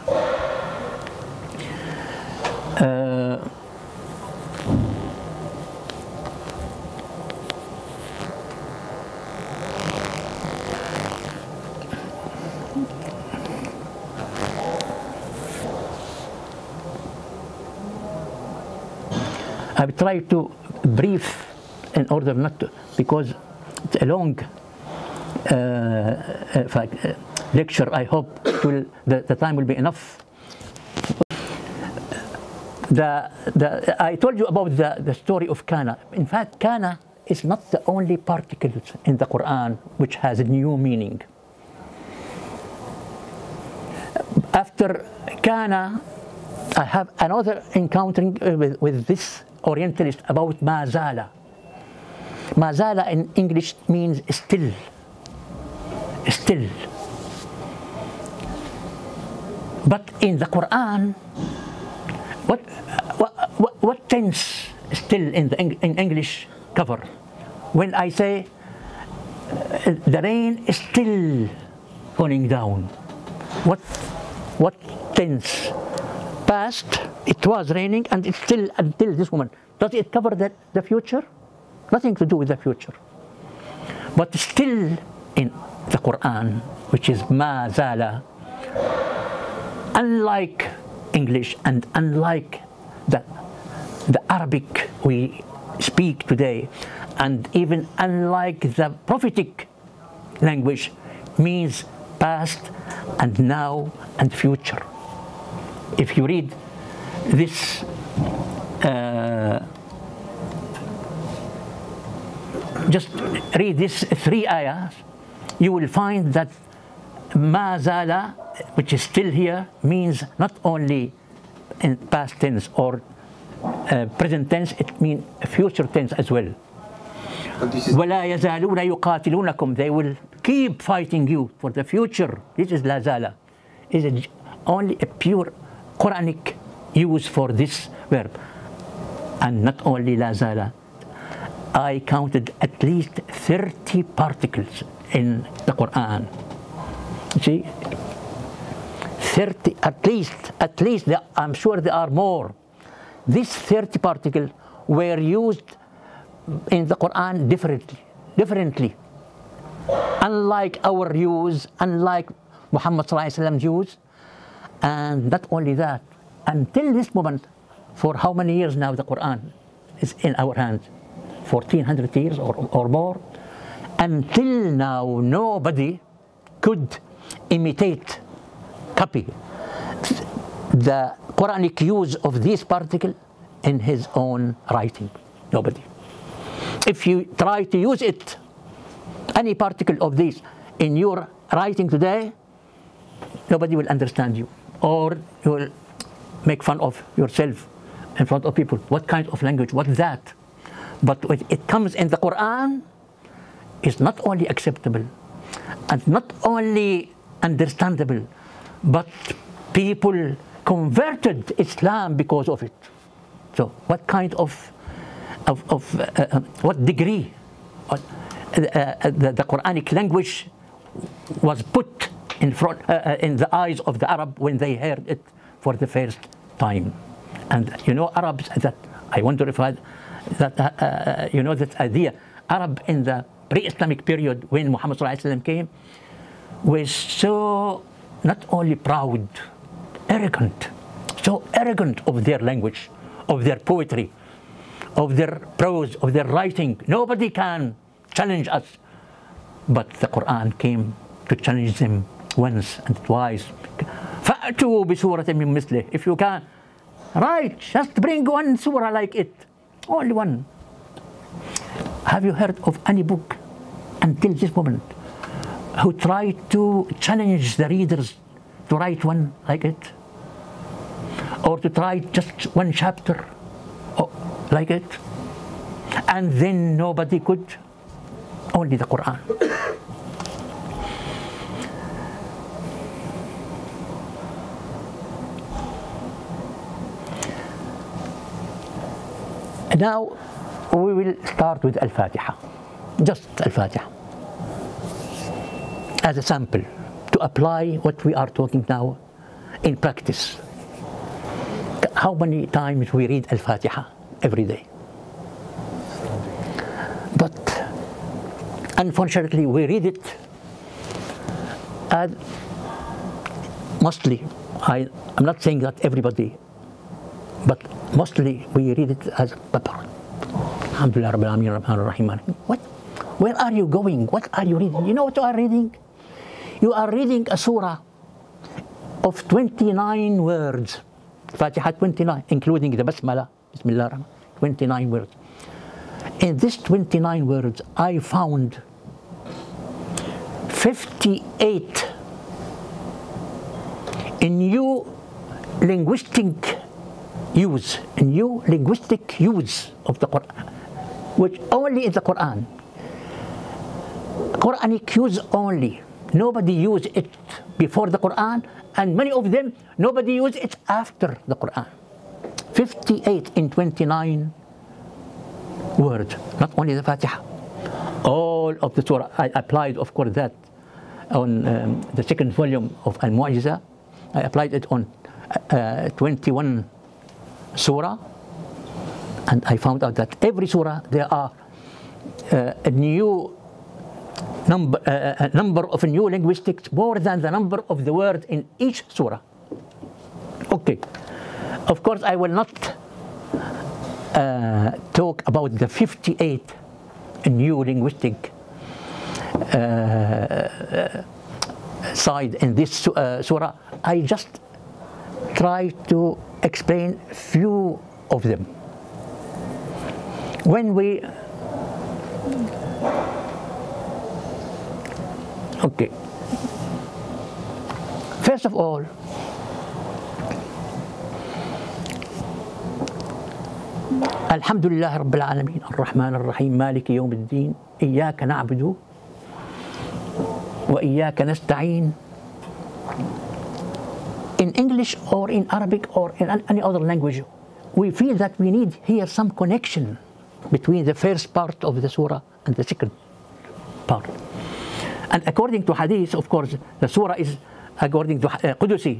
Uh, I will try to brief in order not to, because it's a long uh, uh, lecture. I hope it will, the, the time will be enough. The, the, I told you about the, the story of Kana. In fact, Kana is not the only particle in the Quran which has a new meaning. After Kana, I have another encountering with, with this Orientalist about Mazala. Mazala in English means still. Still. But in the Quran, what, what, what tense still in, the, in English cover? When I say uh, the rain is still falling down, what, what tense? Past, it was raining and it's still until this moment. Does it cover the, the future? Nothing to do with the future. But still in the Quran, which is ma zala, unlike English and unlike the, the Arabic we speak today, and even unlike the prophetic language, means past and now and future. If you read this uh, just read these three ayahs, you will find that ma zala, which is still here, means not only in past tense or uh, present tense, it means future tense as well. وَلَا يَزَالُونَ يُقَاتِلُونَكُمْ, they will keep fighting you for the future. This is la zala. Is it only a pure Quranic use for this verb. And not only la zala, I counted at least thirty particles in the Quran. See, thirty, at least, at least, there, I'm sure there are more. These thirty particles were used in the Quran differently, differently. Unlike our use, unlike Muhammad sallallahu alaihi wasallam's use. And not only that, until this moment, for how many years now the Quran is in our hands? fourteen hundred years or, or more. Until now, nobody could imitate, copy the Quranic use of this particle in his own writing. Nobody. If you try to use it, any particle of this in your writing today, nobody will understand you. Or you will make fun of yourself in front of people. What kind of language? What's that? But when it comes in the Quran, it's not only acceptable and not only understandable, but people converted Islam because of it. So what kind of, of, of uh, uh, what degree uh, uh, the, the Quranic language was put in front, uh, in the eyes of the Arab when they heard it for the first time. And you know, Arabs, that I wonder if I, that uh, uh, you know that idea, Arab in the pre-Islamic period when Muhammad sallallahu alaihi wasallam came, was so not only proud, arrogant, so arrogant of their language, of their poetry, of their prose, of their writing. Nobody can challenge us. But the Quran came to challenge them once and twice. فَأْتُوا بِسُورَةٍ مِّن مِثْلِهِ. If you can, right, just bring one surah like it. Only one. Have you heard of any book until this moment who tried to challenge the readers to write one like it? Or to try just one chapter like it? And then nobody could. Only the Quran. Now we will start with Al-Fatiha, just Al-Fatiha, as a sample to apply what we are talking now in practice. How many times we read Al-Fatiha every day? But unfortunately we read it as mostly, I, I'm not saying that everybody, but mostly we read it as Babbar. Alhamdulillah Rabbil Alameen Ar-Rahman Ar-Rahim. What? Where are you going? What are you reading? You know what you are reading? You are reading a surah of twenty-nine words. Fatiha twenty-nine, including the Basmala, Bismillah Rahman, twenty-nine words. In this twenty-nine words, I found fifty-eight new linguistic use, new linguistic use of the Quran, which only in the Quran. Quranic use only. Nobody used it before the Quran, and many of them, nobody used it after the Quran. fifty-eight in twenty-nine words, not only the Fatiha. All of the surah, I applied, of course, that on um, the second volume of Al-Mu'jiza. I applied it on uh, twenty-one surah, and I found out that every surah there are uh, a new number, uh, a number of new linguistics, more than the number of the words in each surah. Okay, of course I will not uh, talk about the fifty-eight new linguistic uh, uh, side in this uh, surah. I just try to explain few of them. When we okay, first of all, Alhamdulillah Rabbil Alameen Ar-Rahman Ar-Rahim Maliki Yawm Ad-Din Iyyaka na'budu wa iyyaka nasta'in. In English or in Arabic or in any other language, we feel that we need here some connection between the first part of the surah and the second part. And according to hadith, of course, the surah is according to uh, Qudusi,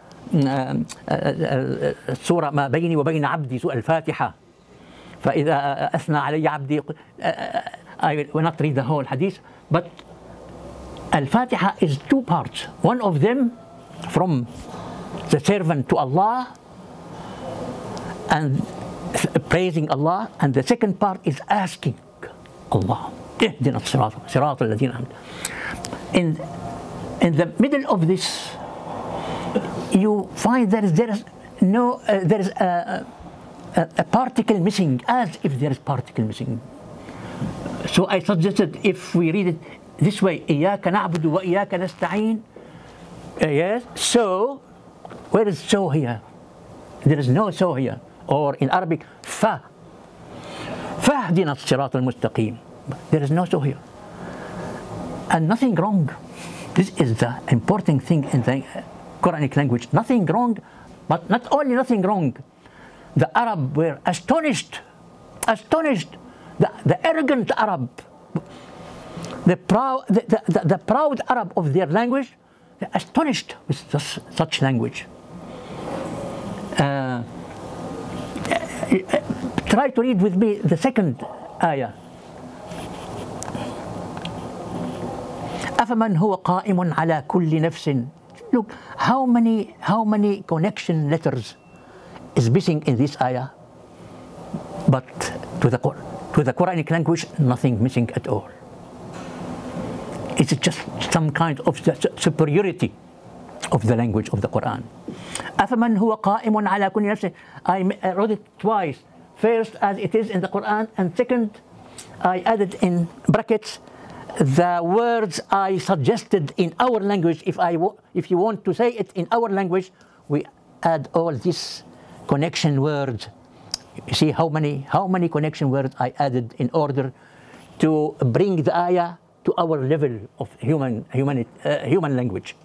surah ما بيني وبين عبدي سوء الفاتحة فإذا أثنى علي عبدي. I will not read the whole hadith, but Al-Fatiha is two parts. One of them from the servant to Allah and praising Allah, and the second part is asking Allah. اهدنا الصراط صراط الذين أنعمت. In in the middle of this, you find there is there is no uh, there is a, a, a particle missing, as if there is particle missing. So I suggested if we read it this way, إياك نعبد وإياك نستعين. Uh, yes. So where is so here? There is no so here. Or in Arabic, fa. فاهدنا الصراط المستقيم. There is no so here. And nothing wrong. This is the important thing in the Quranic language. Nothing wrong, but not only nothing wrong. The Arab were astonished, astonished. The, the arrogant Arab, the proud, the, the, the, the proud Arab of their language, they're astonished with this, such language. Uh, try to read with me the second ayah. أفمن هو قائم على كل نفس. Look, how many how many connection letters is missing in this ayah? But to the to the Quranic language, nothing missing at all. It's just some kind of superiority of the language of the Quran. أفمن هو قائم على كل نفس. I wrote it twice. First, as it is in the Quran, and second, I added in brackets the words I suggested in our language. If I if you want to say it in our language, we add all these connection words. You see how many how many connection words I added in order to bring the ayah to our level of human human uh, human language.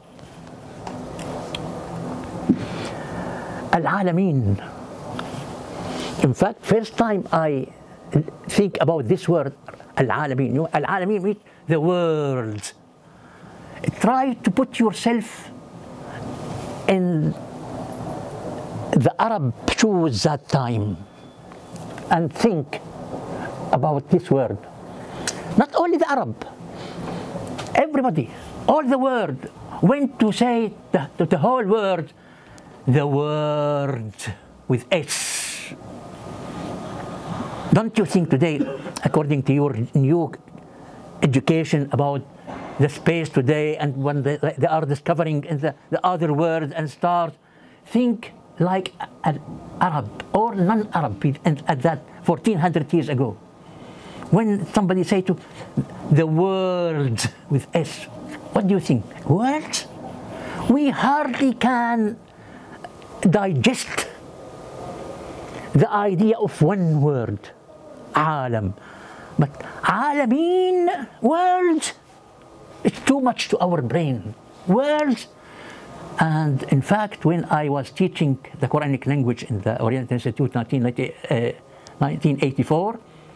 Al-Alamin. In fact, first time I think about this word, al-alamin, you know, al-alamin means the world. Try to put yourself in the Arab shoes that time and think about this word. Not only the Arab, everybody, all the world went to say the, to the whole world, the word with S. Don't you think today, according to your new education about the space today and when they, they are discovering in the, the other world and stars, think like an Arab or non-Arab at that fourteen hundred years ago. When somebody say to the world with S, what do you think? World? We hardly can digest the idea of one word, alam. But alamin, world, it's too much to our brain. World. And in fact, when I was teaching the Quranic language in the Oriental Institute in nineteen eighty-four,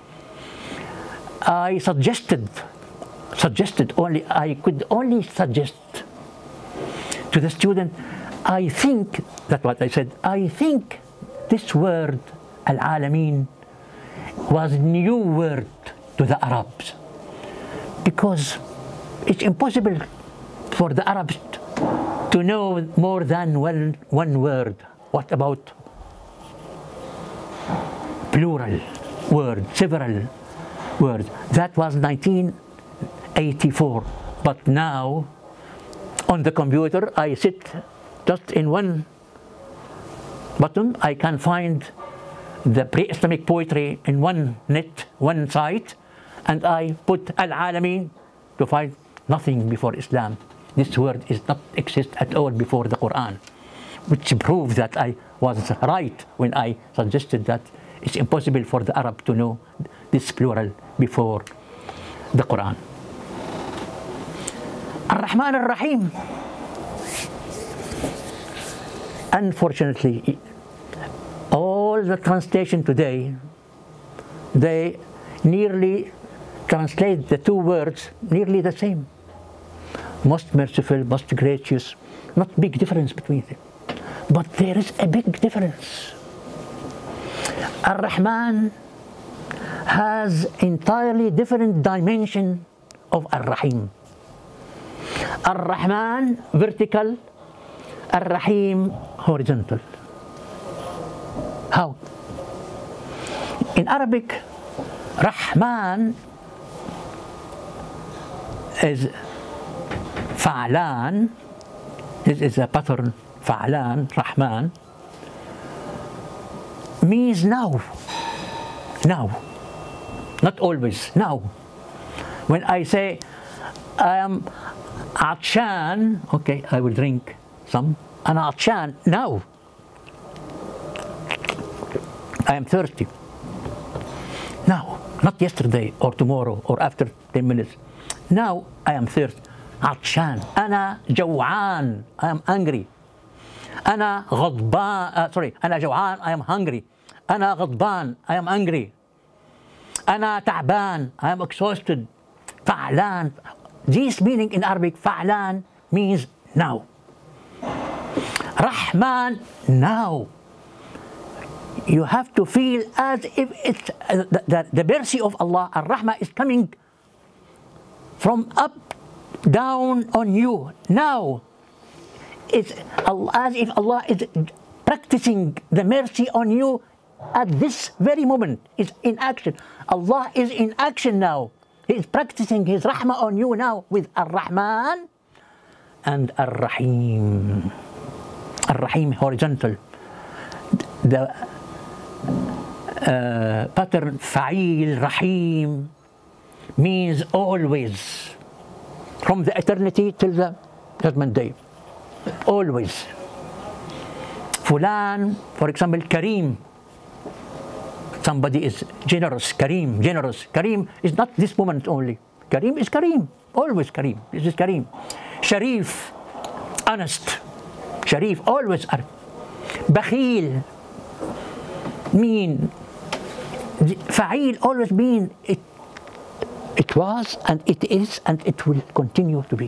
I suggested, suggested only, I could only suggest to the student, I think, that's what I said, I think this word, al-alamin, was a new word to the Arabs. Because it's impossible for the Arabs to know more than one, one word. What about plural word, several words? That was nineteen eighty-four. But now, on the computer, I sit just in one button. I can find the pre-Islamic poetry in one net, one site, and I put al-alamin to find nothing before Islam. This word is not exist at all before the Quran, which proves that I was right when I suggested that it's impossible for the Arab to know this plural before the Quran. Ar-Rahman Ar-Rahim. Unfortunately, all the translation today, they nearly translate the two words nearly the same. Most merciful, most gracious, not big difference between them. But there is a big difference. Ar-Rahman has entirely different dimension of Ar-Rahim. Ar-Rahman, vertical, Ar-Rahim, horizontal. How? In Arabic, Rahman is Fa'lan. This is a pattern, Fa'lan, Rahman, means now. Now. Not always, now. When I say I am Atshan, okay, I will drink some. And Atshan, now. I am thirsty. Now, not yesterday or tomorrow or after ten minutes. Now I am thirsty. عطشان. أنا جوعان. I am angry. أنا غضبان. Uh, sorry. أنا جوعان. I am hungry. أنا غضبان. I am angry. أنا تعبان. I am exhausted. فعلان. This meaning in Arabic, فعلان means now. Rahman, now. You have to feel as if it's uh, the, the, the mercy of Allah, Ar-Rahmah, is coming from up down on you now. It's as if Allah is practicing the mercy on you at this very moment. It's in action. Allah is in action now. He is practicing His Rahmah on you now with Ar-Rahman and Ar-Rahim. Ar-Rahim, horizontal. The uh, pattern Fa'il, Rahim means always. From the eternity till the judgment day. Always. Fulan, for example, Kareem. Somebody is generous, Kareem, generous. Kareem is not this moment only. Kareem is Kareem. Always Kareem. This is Kareem. Sharif, honest. Sharif, always honest. Bakhil. mean, fa'il always mean it, it was and it is and it will continue to be.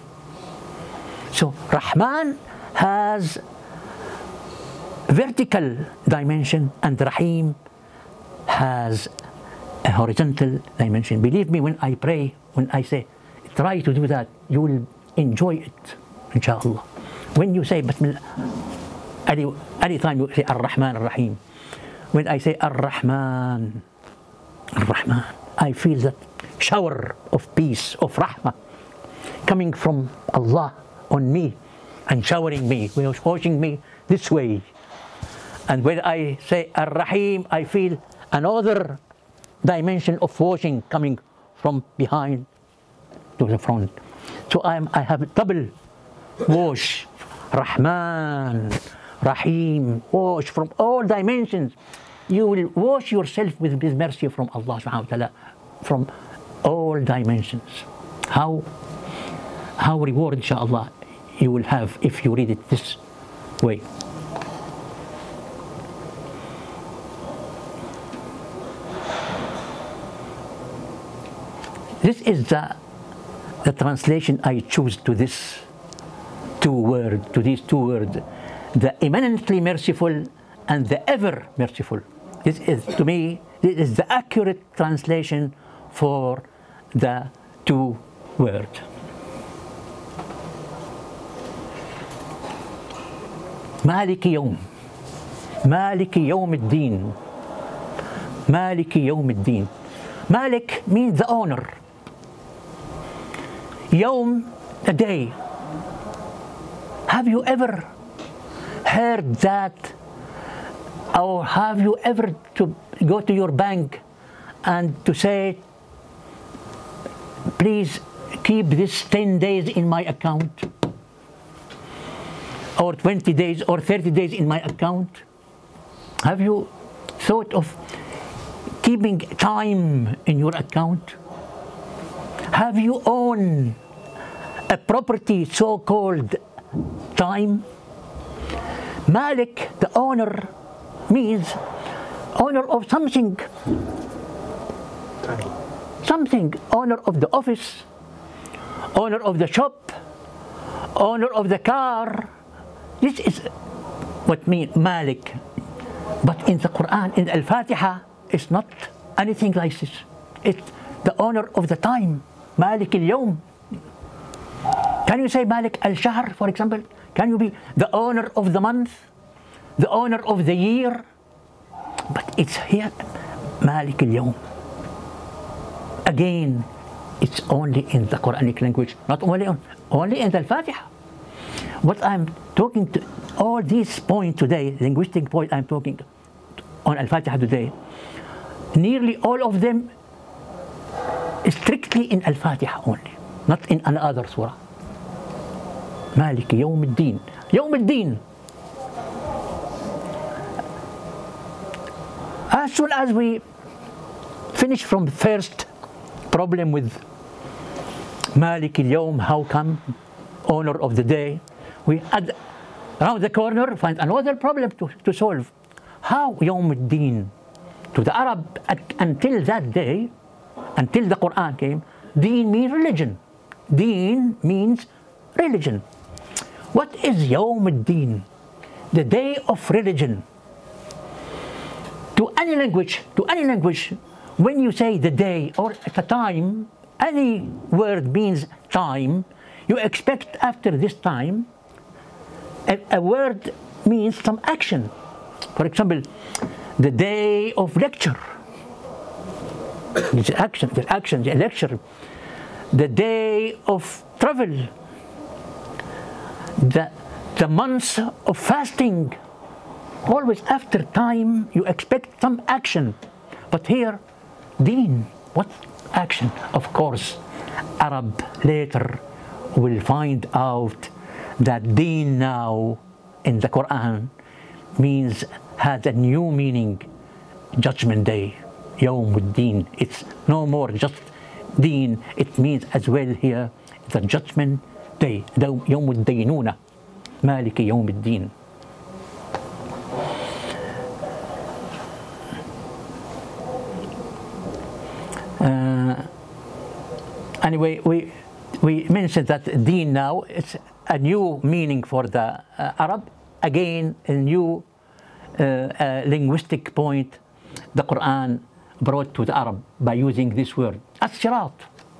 So Rahman has vertical dimension and Rahim has a horizontal dimension. Believe me when I pray, when I say, try to do that, you will enjoy it, inshallah. When you say Bismillah, any, any time you say Ar-Rahman Ar-Rahim, when I say Ar-Rahman, Ar-Rahman, I feel that shower of peace, of rahmah, coming from Allah on me and showering me, washing me this way. And when I say Ar-Rahim, I feel another dimension of washing coming from behind to the front. So I'm, I have a double wash, Rahman, Rahim, wash from all dimensions. You will wash yourself with His mercy from Allah subhanahu wa ta'ala, from all dimensions. How, how reward, inshallah, you will have if you read it this way. This is the, the translation I choose to this two words, to these two words, the eminently merciful and the ever merciful. This is, to me, this is the accurate translation for the two words. Maliki Yawm, Maliki Yawm al-Din, Maliki Yawm al-Din. Malik means the owner. Yawm, a day. Have you ever heard that, or have you ever to go to your bank and to say, please keep this ten days in my account, or twenty days or thirty days in my account? Have you thought of keeping time in your account? Have you owned a property so-called time? Malik, the owner, means owner of something. Time. Something, owner of the office, owner of the shop, owner of the car. This is what means Malik. But in the Quran, in Al-Fatiha, it's not anything like this. It's the owner of the time, Malik al-Yawm. Can you say Malik al-Shahr, for example? Can you be the owner of the month, the owner of the year? But it's here, Malik al-Yawm. Again, it's only in the Quranic language, not only on, only in the Al-Fatiha. What I'm talking to, all these points today, linguistic points I'm talking on Al-Fatiha today, nearly all of them strictly in Al-Fatiha only, not in another surah. Maliki Yawm al-Din. Yawm al-Din. As soon as we finish from the first problem with Malik al-Yawm, how come, owner of the day, we add around the corner find another problem to, to solve. How Yawm al-Din? To the Arab, until that day, until the Quran came, Deen means religion. Deen means religion. What is Yawm al-Din? The day of religion. To any language, to any language, when you say the day or at a time, any word means time, you expect after this time, a, a word means some action. For example, the day of lecture. It's action, the action, the lecture. The day of travel. The, the months of fasting. Always after time, you expect some action. But here, Deen, what action? Of course, Arab later will find out that Deen now in the Quran means, has a new meaning, Judgment Day, Yawm al-Din. It's no more just Deen, it means as well here the Judgment Day, Yawm al-Daynuna, Maliki Yawm al-Din. Uh, anyway, we we mentioned that deen now it's a new meaning for the uh, Arab. Again, a new uh, uh, linguistic point the Quran brought to the Arab by using this word, as-sirat.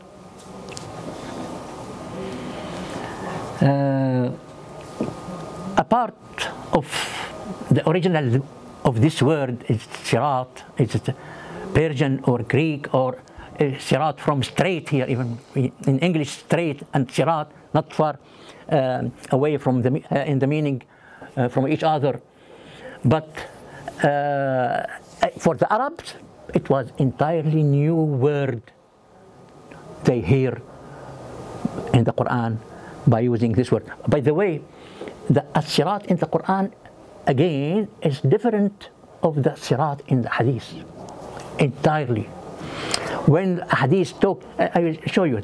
Uh, a part of the original of this word is sirat. It's Persian or Greek or uh, sirat from straight here, even in English, straight and sirat, not far uh, away from the uh, in the meaning uh, from each other. But uh, for the Arabs, it was entirely new word they hear in the Quran by using this word. By the way, the as-sirat in the Quran again is different of the sirat in the hadith entirely. When hadith talk, I will show you.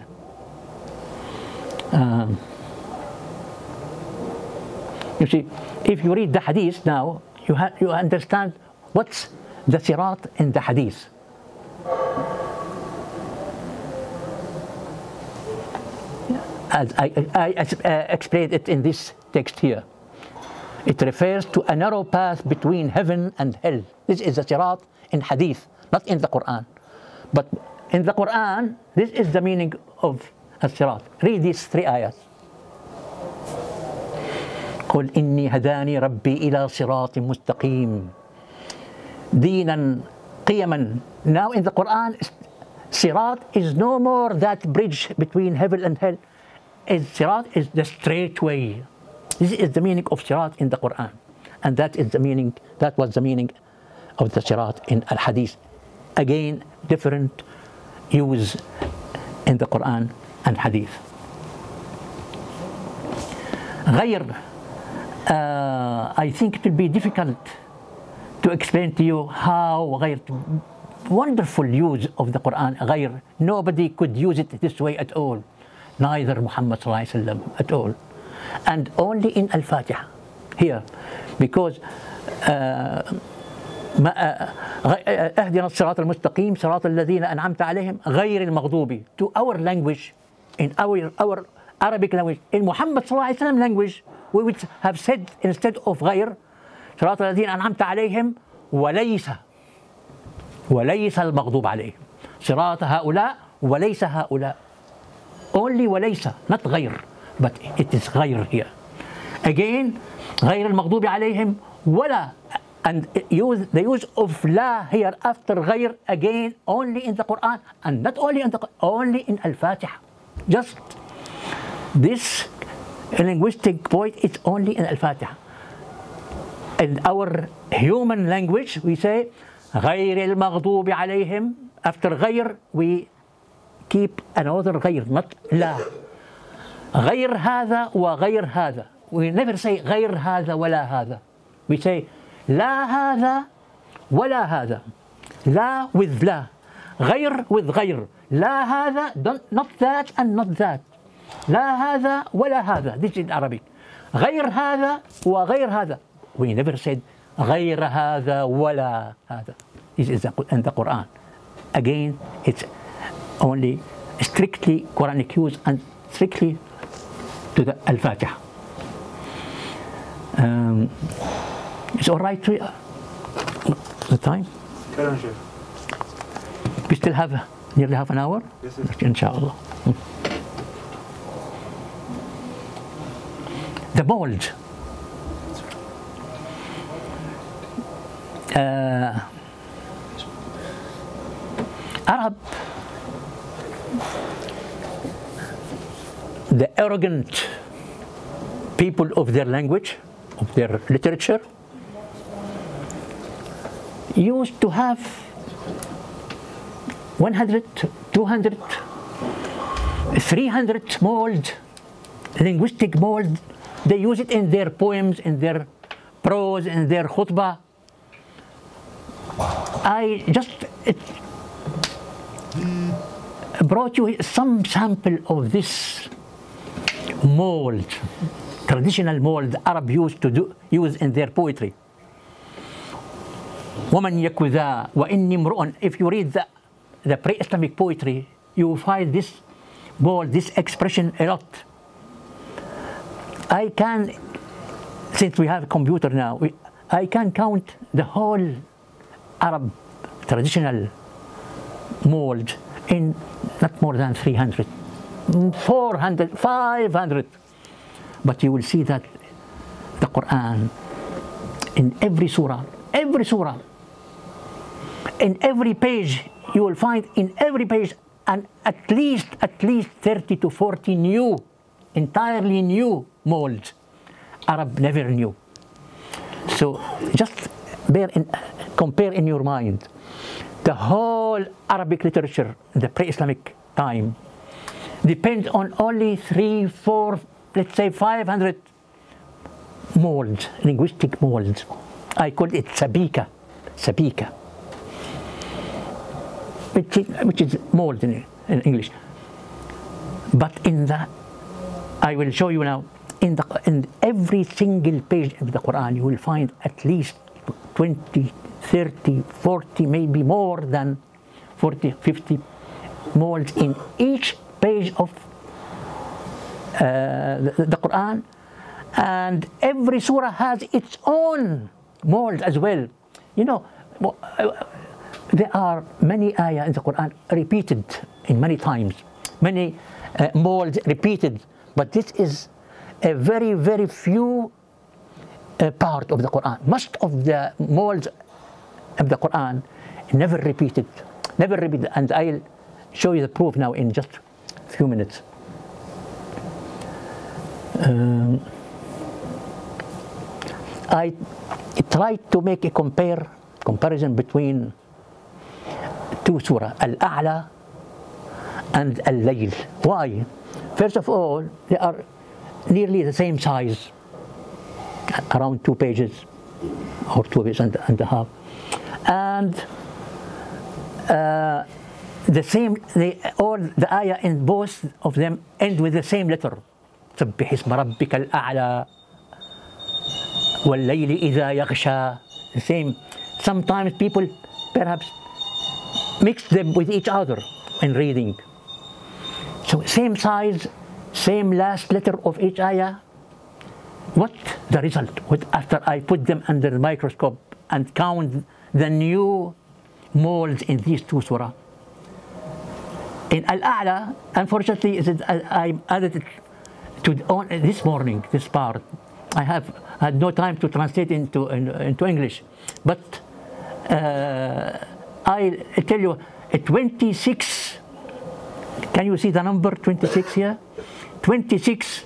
Um, you see, if you read the hadith now, you ha you understand what's the sirat in the hadith. As I, I, I uh, explained it in this text here. It refers to a narrow path between heaven and hell. This is the sirat in hadith, not in the Quran. But in the Quran, this is the meaning of as-sirat. Read these three ayahs. قل إني هداني ربي إلى صراط مستقيم دينا قيما. Now in the Quran, sirat is no more that bridge between heaven and hell. Is sirat is the straight way. This is the meaning of sirat in the Quran, and that is the meaning. That was the meaning of the sirat in al hadith. Again, different use in the Quran and hadith. غير. Uh, I think it will be difficult to explain to you how غير, wonderful use of the Quran. غير. Nobody could use it this way at all. Neither Muhammad sallallahu alaihi wasallam at all, and only in Al-Fatiha here, because اهدنا الصراط المستقيم صراط الذين أنعمت عليهم غير المغضوب. To our language, in our our Arabic language, in Muhammad sallallahu alaihi wasallam language, we would have said instead of غير صراط الذين أنعمت عليهم وليس وليس المغضوب عليهم صراط هؤلاء وليس هؤلاء. Only وليس, not غير, but it is غير here. Again, غير المغضوب عليهم ولا, and use the use of لا here after غير again only in the Quran, and not only in the only in Al-Fatiha. Just this linguistic point is only in Al-Fatiha. In our human language, we say غير المغضوب عليهم. After غير, we keep another غير, not لا. غير هذا وغير هذا. We never say غير هذا ولا هذا. We say لا هذا ولا هذا. لا with لا. غير with غير. لا هذا, don't, not that and not that. لا هذا ولا هذا. This is Arabic. غير هذا وغير هذا. We never said غير هذا ولا هذا. This is in the Quran. Again, it's only strictly Quranic use and strictly to the Al-Fatiha. Um, it's all right to uh, the time? We still have nearly half an hour? Yes, yes. Inshallah. The mold. Uh, Arab, the arrogant people of their language, of their literature, used to have one hundred, two hundred, three hundred mold, linguistic mold. They use it in their poems, in their prose, in their khutbah. I just it brought you some sample of this mold, traditional mold the Arab used to do, use in their poetry. وَمَنْ يَكُ ذَا وَإِنِّي امْرُؤٌ. If you read the the pre-Islamic poetry, you will find this mold, this expression a lot. I can, since we have a computer now, we, I can count the whole Arab traditional mold in not more than three hundred, four hundred, five hundred. But you will see that the Quran, in every surah, every surah, in every page, you will find in every page and at least, at least thirty to forty new, entirely new molds. Arab never knew. So just bear in, compare in your mind the whole Arabic literature in the pre-Islamic time depends on only three, four, let's say five hundred molds, linguistic molds. I call it sabika, sabika, which is, which is mold in, in English. But in the, I will show you now, in the in every single page of the Quran, you will find at least twenty, thirty, forty, maybe more than forty, fifty molds in each page of uh, the, the Quran. And every surah has its own mold as well. You know, there are many ayah in the Quran repeated in many times, many uh, molds repeated, but this is a very, very few uh, part of the Quran. Most of the molds of the Quran never repeated, never repeated, and I'll show you the proof now in just a few minutes. Um, I tried to make a compare comparison between two surah, Al-A'la and Al-Layl. Why? First of all, they are nearly the same size, around two pages or two pages and, and a half, and uh, the same. They all the ayah in both of them end with the same letter. سبح اسم ربك الأعلى والليل إذا يغشى. The same. Sometimes people perhaps mix them with each other in reading. So same size, same last letter of each ayah. What the result? What after I put them under the microscope and count the new molds in these two surah? In Al-A'la, unfortunately, I added it to on, this morning, this part. I have had no time to translate into in, into English, but uh, I tell you, twenty-six. Can you see the number twenty-six here? twenty-six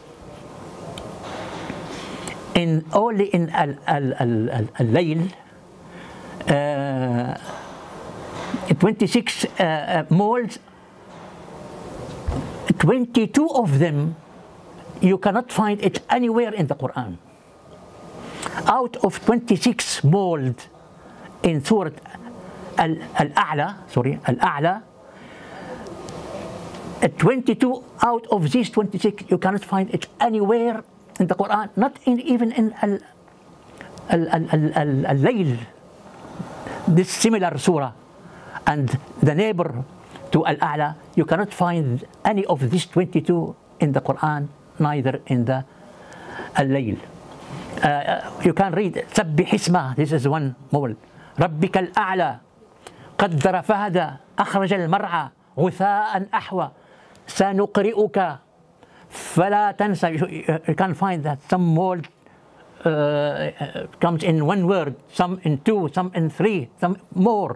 in only in al al al al al-layl. Uh, twenty-six uh, uh, molds. twenty-two of them you cannot find it anywhere in the Quran. Out of twenty-six molds in Surah Al-A'la, sorry, Al-A'la, twenty-two out of these twenty-six you cannot find it anywhere in the Quran, not in, even in Al-Layl, this similar surah. And the neighbor to Al-A'la, you cannot find any of these twenty-two in the Quran, neither in the Al-Layl. Uh, you can read سبح اسمه, this is one mold. ربك الأعلى قدر فهدى أخرج المرعى غثاء أحوى سنقرئك فلا تنسى. You can find that some mold uh, comes in one word, some in two, some in three, some more.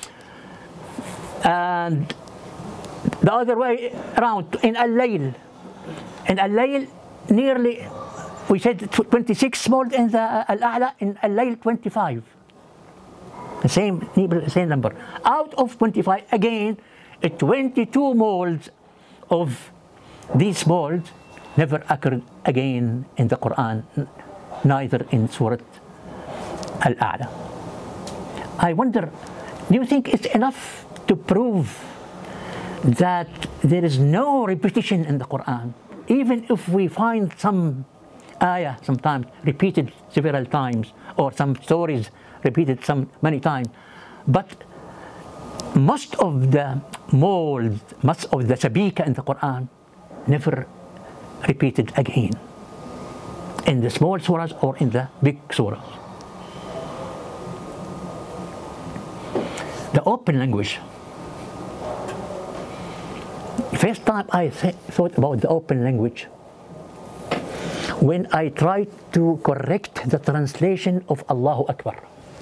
And the other way around, in Al-Layl, in Al-Layl, nearly, we said twenty-six mold in the Al-A'la, in Al-Layl twenty-five. The same, same number. Out of twenty-five, again, twenty-two molds of these molds never occurred again in the Quran, neither in Surah Al-A'la. I wonder, do you think it's enough to prove that there is no repetition in the Quran? Even if we find some ayah sometimes repeated several times, or some stories repeated some many times, but most of the molds, most of the sabika in the Quran never repeated again in the small surahs or in the big surahs. The open language. First time I th thought about the open language when I tried to correct the translation of Allahu Akbar.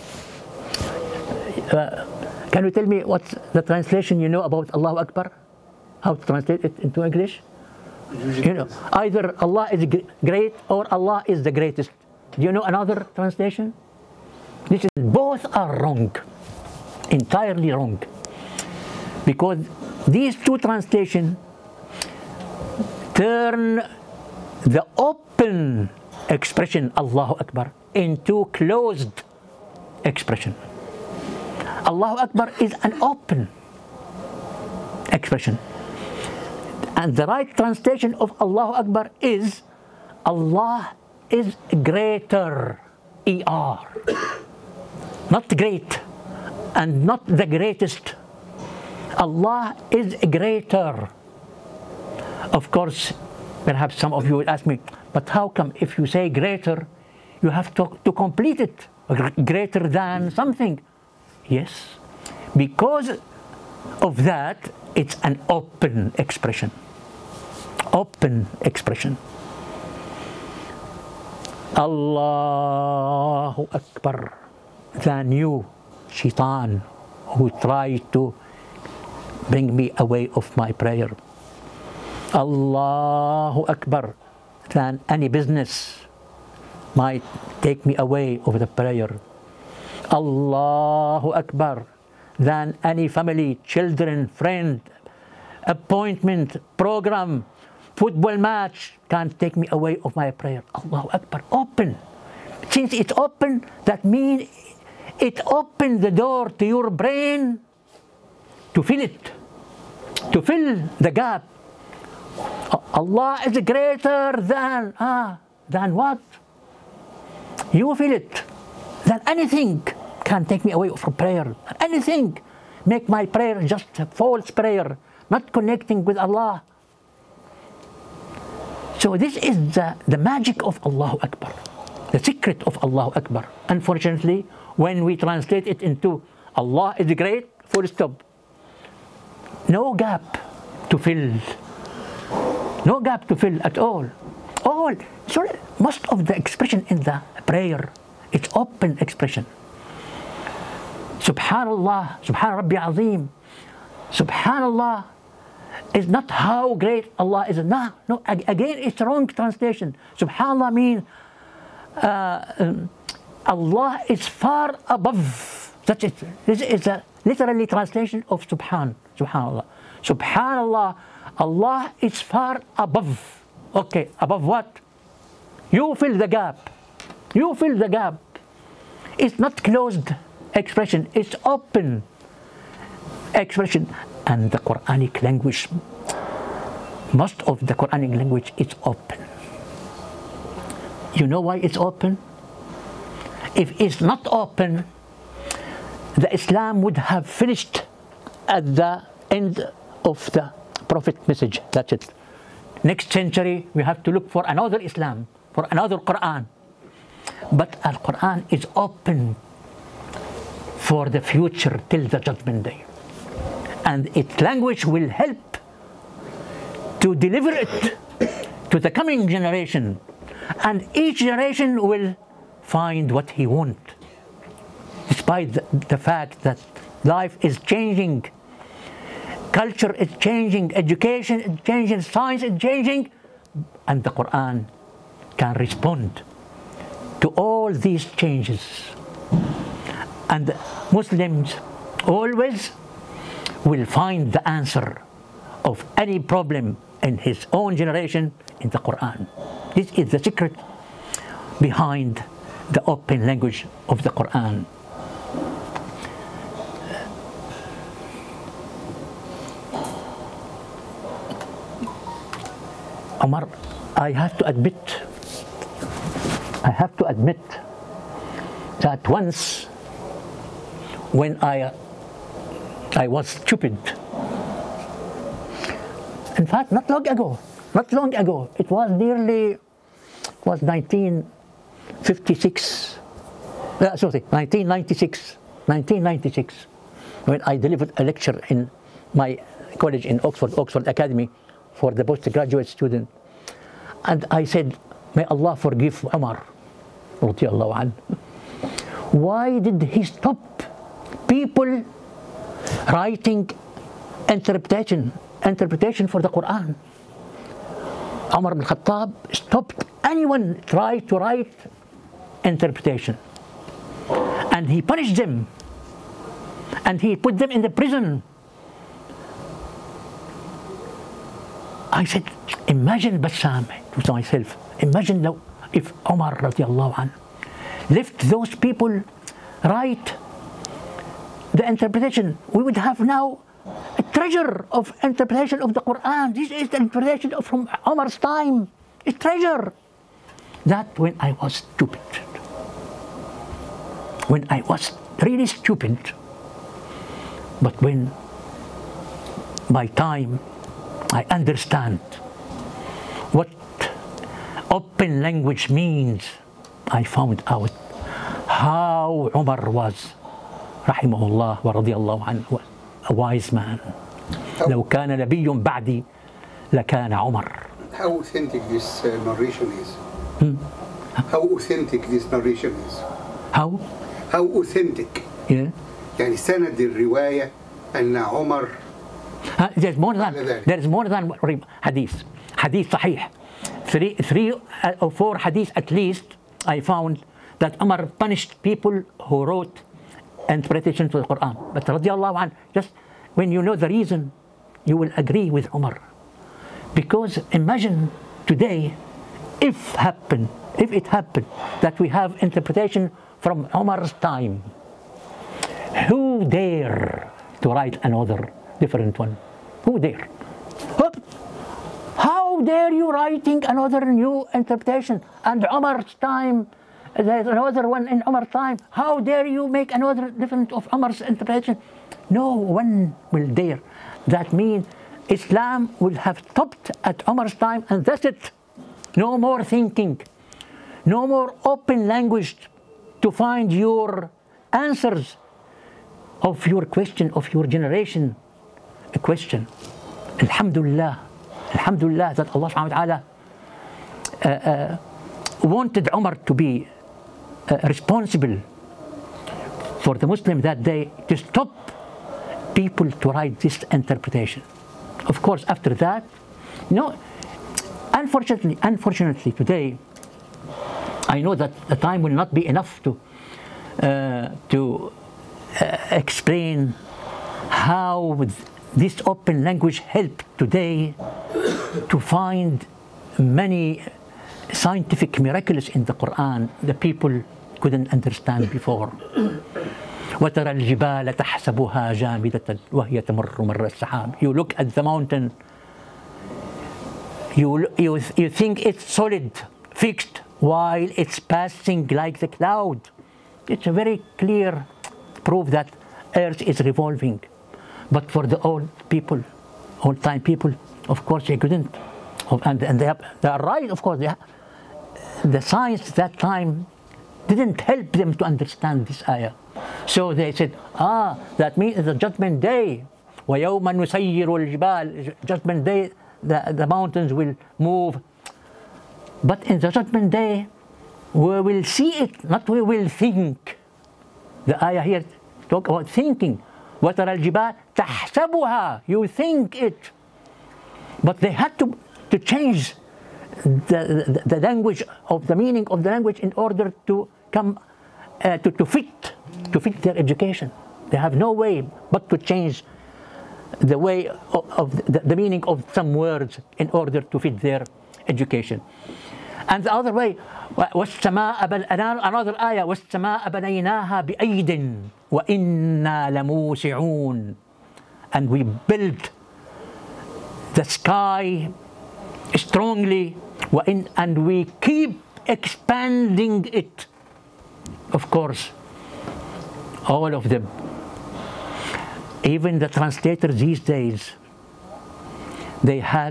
Uh, can you tell me what's the translation you know about Allahu Akbar? How to translate it into English? You know, either Allah is great or Allah is the greatest. Do you know another translation? This is, both are wrong, entirely wrong, because these two translations turn the open expression Allahu Akbar into closed expression. Allahu Akbar is an open expression. And the right translation of Allahu Akbar is Allah is greater, E R. Not great and not the greatest. Allah is greater. Of course, perhaps some of you will ask me, but how come if you say greater, you have to, to complete it, greater than something? Yes, because of that, it's an open expression. Open expression. Allahu Akbar, the new shaitan who tried to bring me away of my prayer. Allahu Akbar, than any business might take me away of the prayer. Allahu Akbar, than any family, children, friend, appointment, program, football match can't take me away of my prayer. Allahu Akbar, open. Since it's open, that means it opened the door to your brain to fill it, to fill the gap. Allah is greater than, ah, than what? You feel it. Than anything can take me away from prayer. Anything make my prayer just a false prayer, not connecting with Allah. So this is the, the magic of Allahu Akbar, the secret of Allahu Akbar. Unfortunately, when we translate it into Allah is great, full stop. No gap to fill. No gap to fill at all. All. So most of the expression in the prayer, it's open expression. Subhanallah, Subhan Rabbi Azim. Subhanallah is not how great Allah is. No, no, again, it's wrong translation. Subhanallah means uh, um, Allah is far above. That's it. This is a literally translation of Subhan, Subhanallah. Subhanallah, Allah is far above. Okay, above what? You fill the gap. You fill the gap. It's not closed expression, it's open expression. And the Quranic language, most of the Quranic language is open. You know why it's open? If it's not open, the Islam would have finished at the end of the Prophet message. That's it. Next century, we have to look for another Islam, for another Quran. But Al-Quran is open for the future till the judgment day. And its language will help to deliver it to the coming generation. And each generation will find what he wants. Despite the, the fact that life is changing, culture is changing, education is changing, science is changing, and the Quran can respond to all these changes. And Muslims always will find the answer of any problem in his own generation in the Quran. This is the secret behind the open language of the Quran. Omar, I have to admit, I have to admit that once when I I was stupid. In fact, not long ago, not long ago, it was nearly, it was nineteen fifty-six, uh, sorry, nineteen ninety-six, nineteen ninety-six, when I delivered a lecture in my college in Oxford, Oxford Academy, for the postgraduate student. And I said, may Allah forgive Umar, radiallahu anhu. Why did he stop people writing interpretation, interpretation for the Quran? Umar ibn Khattab stopped anyone try to write interpretation. And he punished them. And he put them in the prison. I said, imagine Bassam, to myself, imagine now if Umar radiallahu anhu left those people write the interpretation. We would have now a treasure of interpretation of the Quran. This is the interpretation of from Umar's time. A treasure. That when I was stupid. When I was really stupid. But when by time I understand what open language means, I found out how Umar was, rahimahullah wa radiyallahu anhu, a wise man. لو كان نبي بعدي لكان عمر. How authentic this uh, narration is? Hmm? How authentic this narration is? How? How authentic? Yeah. يعني سند الرواية أن عمر. Uh, there's more than there is more than hadith. Hadith صحيح. Three, three or four hadith at least. I found that Umar punished people who wrote interpretation to the Quran. But radiallahu anh, just when you know the reason, you will agree with Umar. Because imagine today, if happen, if it happened that we have interpretation from Umar's time, who dare to write another different one? Who dare? How dare you writing another new interpretation? And Umar's time, there's another one in Umar's time. How dare you make another different of Umar's interpretation? No one will dare. That means Islam will have stopped at Umar's time, and that's it. No more thinking. No more open language to find your answers of your question, of your generation. A question. Alhamdulillah. Alhamdulillah that Allah subhanahu wa ta'ala uh, uh, wanted Umar to be uh, responsible for the Muslim that day to stop people to write this interpretation. Of course, after that, no, unfortunately, unfortunately today, I know that the time will not be enough to uh, to uh, explain how this open language helped today to find many scientific miracles in the Quran the people couldn't understand before. وترى الجبال تحسبها جامدة وهي تمر مر السحاب. You look at the mountain, you, you, you think it's solid, fixed, while it's passing like the cloud. It's a very clear proof that Earth is revolving. But for the old people, old time people, of course they couldn't. And, and they, have, they are right, of course. They have, the science that time didn't help them to understand this ayah. So they said, ah, that means the judgment day. وَيَوْمَ نُسَيِّرُ الْجِبَالِ. Judgment day, the, the mountains will move. But in the judgment day, we will see it, not we will think. The ayah here talk about thinking. وَتَرَى الْجِبَالِ تَحْسَبُهَا. You think it. But they had to, to change the, the, the language of the meaning of the language in order to come uh, to, to fit to fit their education. They have no way but to change the way of, of the, the meaning of some words in order to fit their education. And the other way, وَالسَّمَاءَ بَنَيْنَاهَا, another ayah, وَالسَّمَاءَ بَنَيْنَاهَا بِأَيْدٍ وَإِنَّا لَمُوسِعُونَ. And we built the sky strongly, وَإِن, and we keep expanding it. Of course, all of them. even the translators these days, they had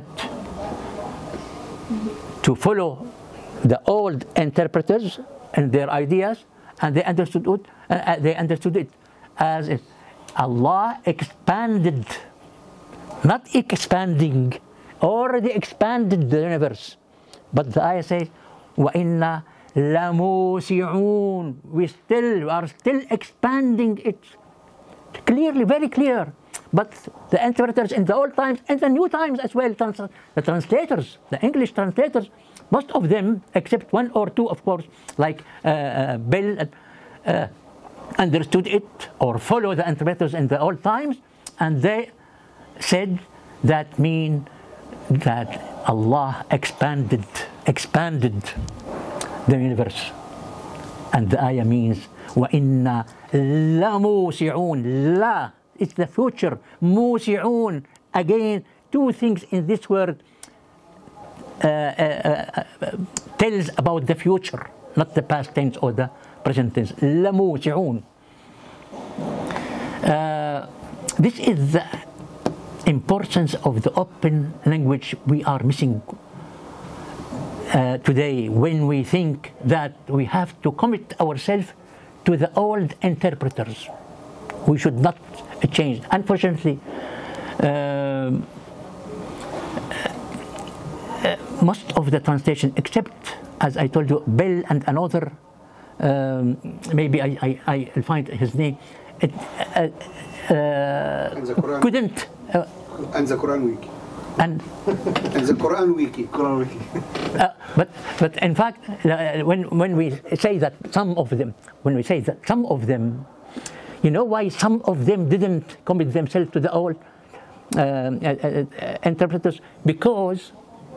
to follow the old interpreters and their ideas, and they understood it, uh, they understood it as if Allah expanded, not expanding, already expanded the universe. But the ayah says, وَإِنَّا لَمُوسِعُونَ. We still, we are still expanding it. Clearly, very clear. But the interpreters in the old times and the new times as well, trans the translators, the English translators, most of them, except one or two, of course, like uh, uh, Bell, uh, understood it or follow the interpreters in the old times, and they said that mean that Allah expanded, expanded the universe. And the ayah means وَإِنَّا لَمُوسِعُونَ. La, it's the future. Musi'un. Again, two things in this word uh, uh, uh, tells about the future, not the past tense or the present tense. لَمُوسِعُونَ. Uh, this is the importance of the open language we are missing uh, today, when we think that we have to commit ourselves to the old interpreters. We should not change. Unfortunately, uh, uh, most of the translation, except, as I told you, Bell and another, um, maybe I, I, I'll find his name, it, uh, uh, couldn't. Uh, and the Quran Wiki. And, and the Quran Wiki. Quran Wiki. uh, but, but in fact, uh, when, when we say that some of them, when we say that some of them, you know why some of them didn't commit themselves to the old uh, uh, uh, interpreters? Because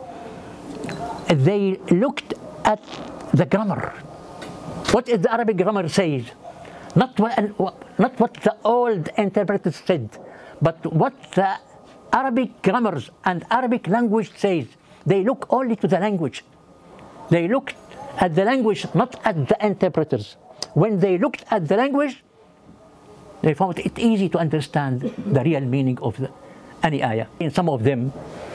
they looked at the grammar. What is the Arabic grammar says? Not what, not what the old interpreters said, but what the Arabic grammars and Arabic language says. They look only to the language. They looked at the language, not at the interpreters. When they looked at the language, they found it easy to understand the real meaning of the, any ayah. In some of them,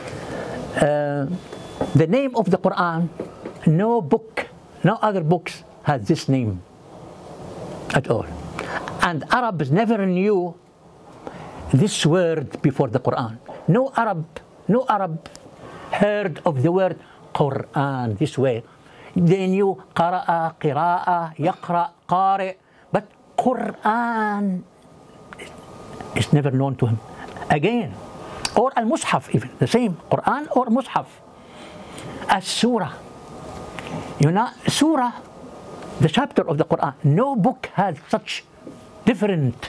uh, the name of the Quran, no book, no other books has this name at all. And Arabs never knew this word before the Quran. No Arab, no Arab heard of the word Quran this way. They knew qara'a, qira'a, yaqra, qari, but Quran is never known to him. Again, or al-Mushaf even, the same, Quran or Mushaf. As-Surah. You know, Surah, the chapter of the Quran, no book has such different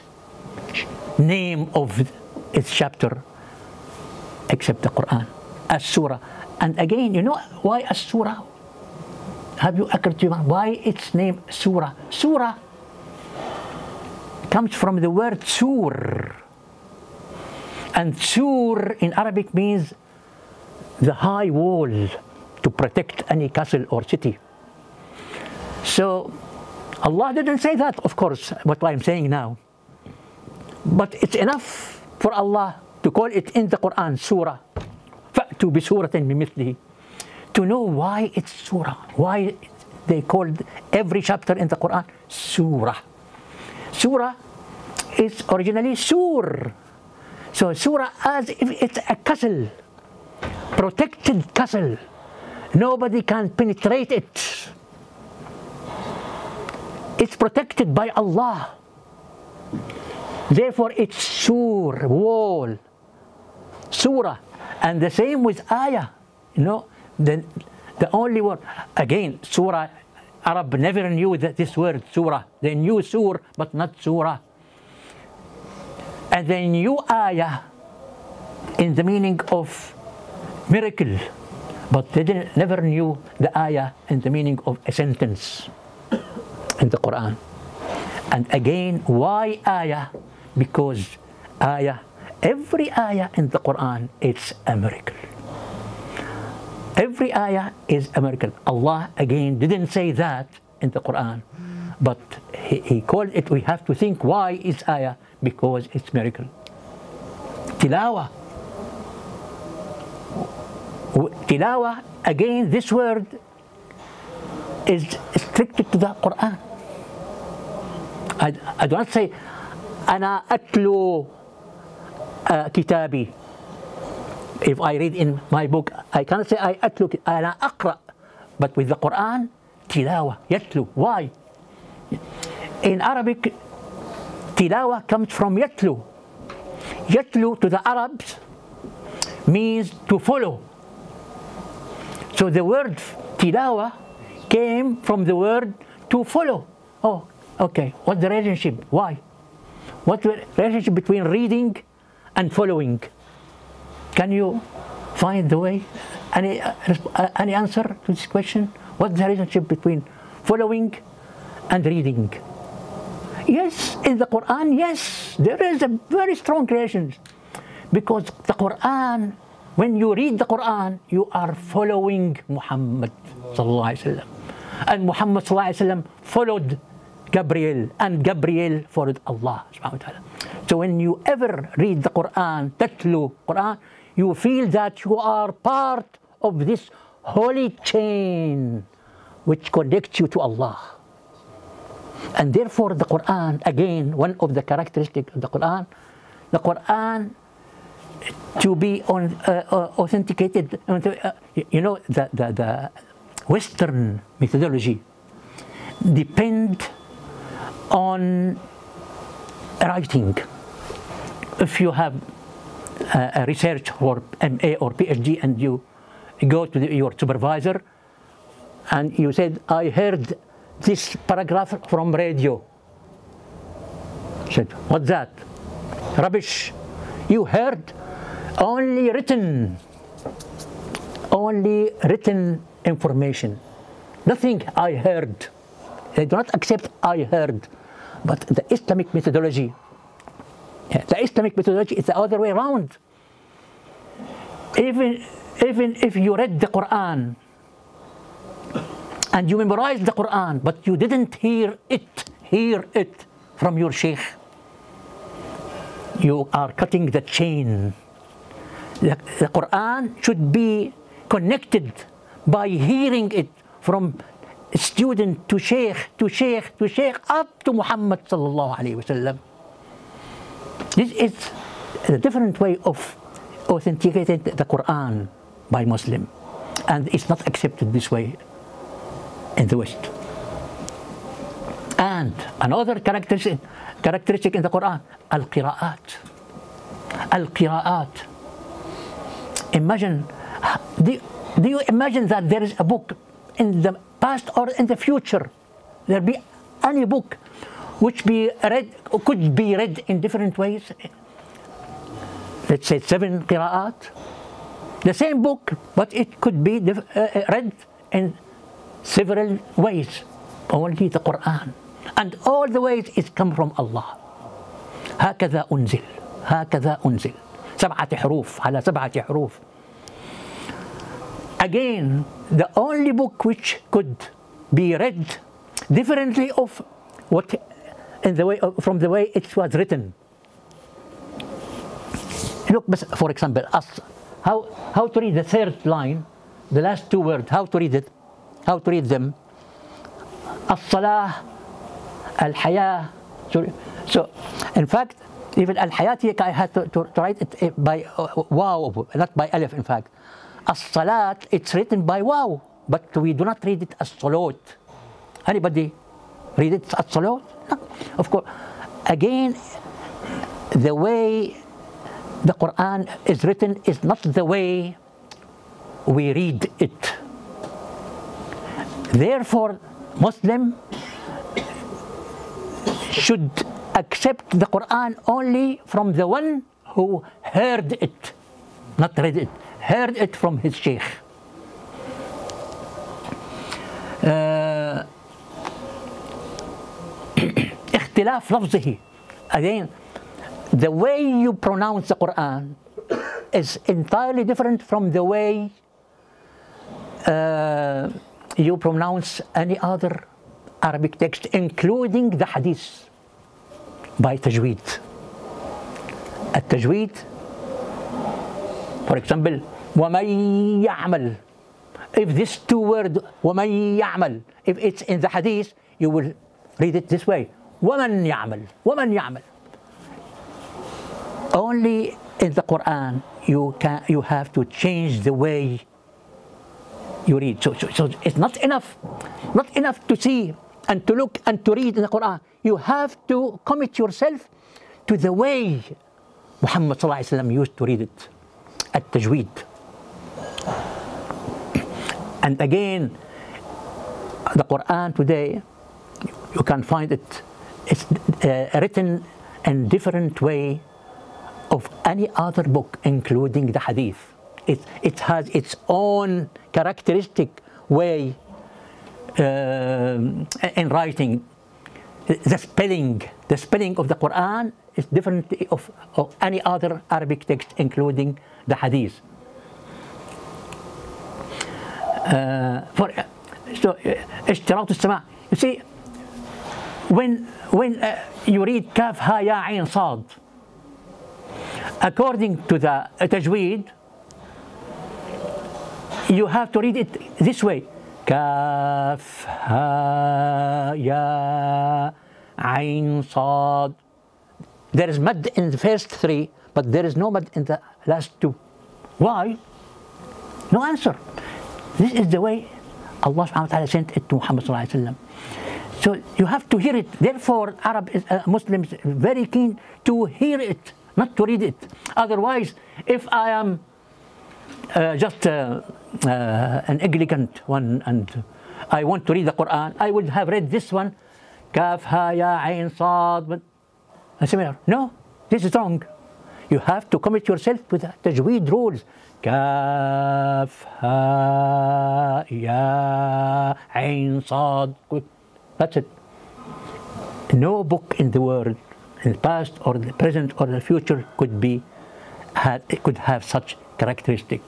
name of its chapter except the Quran, As-Surah. And again, you know why As-Surah? Have you occurred to you why its name Surah? Surah comes from the word sur. And sur in Arabic means the high wall to protect any castle or city. So Allah didn't say that, of course, what I'm saying now. But it's enough for Allah to call it in the Quran, Surah. فَأْتُوا بِسُورَةٍ بِمِثْلِهِ. To know why it's Surah, why they called every chapter in the Quran Surah. Surah is originally Sur. So Surah as if it's a castle, protected castle. Nobody can penetrate it. It's protected by Allah. Therefore it's Sur, wall, Surah. And the same with ayah. You know, the, the only word, again, Surah, Arab never knew that this word, Surah. They knew Sur, but not Surah. And they knew ayah in the meaning of miracle, but they didn't, never knew the ayah in the meaning of a sentence in the Quran. And again, why ayah? Because ayah, every ayah in the Quran, it's a miracle. Every ayah is a miracle. Allah again didn't say that in the Quran, but he, he called it, we have to think why is ayah, because it's miracle. tilawa. Tilawa, again, this word is restricted to the Quran. I, I do not say أنا أتلو uh, كتابي. If I read in my book, I cannot say I أتلو, أنا أقرأ. But with the Quran, tilawa, يتلو. Why? In Arabic, tilawa comes from yatlu. Yatlu to the Arabs means to follow. So the word tilawa came from the word to follow. Oh, okay. What's the relationship? Why? What's the relationship between reading and following? Can you find the way? Any, uh, any answer to this question? What's the relationship between following and reading? Yes, in the Quran, yes, there is a very strong relation. Because the Quran, when you read the Quran, you are following Muhammad sallallahu alaihi wasallam. And Muhammad sallallahu alaihi wasallam followed Gabriel, and Gabriel followed Allah subhanahu wa ta'ala. So when you ever read the Quran, tatlu Quran, you feel that you are part of this holy chain which connects you to Allah. And therefore the Quran, again, one of the characteristics of the Quran, the Quran to be on, uh, uh, authenticated, uh, you know, the, the, the Western methodology depend on writing. If you have uh, a research or M A or P H D and you go to the, your supervisor and you said, I heard this paragraph from radio. Said, what's that? Rubbish. You heard only written, only written information. Nothing I heard. They do not accept I heard. But the Islamic methodology, the Islamic methodology is the other way around. Even, even if you read the Quran and you memorized the Quran, but you didn't hear it, hear it from your sheikh, you are cutting the chain. The, the Quran should be connected by hearing it from student to sheikh, to sheikh, to sheikh, up to Muhammad sallallahu alayhi wasallam. This is a different way of authenticating the Quran by Muslim, and it's not accepted this way in the West. And another characteristic, characteristic in the Quran, al-qira'at. Al-qira'at. Imagine, do, do you imagine that there is a book in the past or in the future, there be any book which be read, could be read in different ways? Let's say seven qira'at. The same book, but it could be uh, read in several ways. Only the Quran. And all the ways it come from Allah. هكذا أنزل هكذا أنزل سبعة حروف على سبعة حروف. Again, the only book which could be read differently of what in the way from the way it was written. Look, for example, as how how to read the third line, the last two words. How to read it? How to read them? As-salah, al-hayah. So, so, in fact, even al-hayat, I had to, to, to write it by uh, wow, not by alif. In fact, as-salat, it's written by wow, but we do not read it as salat. Anybody read it as salat? No. Of course. Again, the way the Quran is written is not the way we read it. Therefore, Muslim should accept the Quran only from the one who heard it, not read it, heard it from his sheikh. Uh, اختلاف لفظه. Again, the way you pronounce the Quran is entirely different from the way uh, you pronounce any other Arabic text, including the hadith, by tajweed. التجويد For example, وَمَن يَعْمَلْ. If this two word, وَمَن يَعْمَلْ, if it's in the hadith, you will read it this way. وَمَن يَعْمَلْ, وَمَن يَعْمَلْ. Only in the Quran you can you have to change the way you read. So, so, so it's not enough, not enough to see and to look and to read in the Quran. You have to commit yourself to the way Muhammad sallallahu alaihi wasallam used to read it, at tajweed. And again, the Quran today, you can find it, it's uh, written in different way of any other book, including the hadith. It, it has its own characteristic way uh, in writing. The spelling, the spelling of the Quran is different of, of any other Arabic text, including the hadith. Uh, for so, اشتراط السماع. You see, when when uh, you read كاف ها يا عين صاد, according to the tajweed, you have to read it this way: كاف ها يا عين صاد. There is mad in the first three, but there is no mad in the last two. Why? No answer. This is the way Allah subhanahu wa ta'ala sent it to Muhammad sallallahu alaihi wasallam. So you have to hear it. Therefore, Arab is, uh, Muslims very keen to hear it, not to read it. Otherwise, if I am uh, just uh, uh, an ignorant one and I want to read the Quran, I would have read this one, Kaf ha ya ayn sad, but similar. No, this is wrong. You have to commit yourself to the tajweed rules. Kaf ha ya ayn sad. That's it. No book in the world, in the past or the present or the future, could be had it could have such characteristic.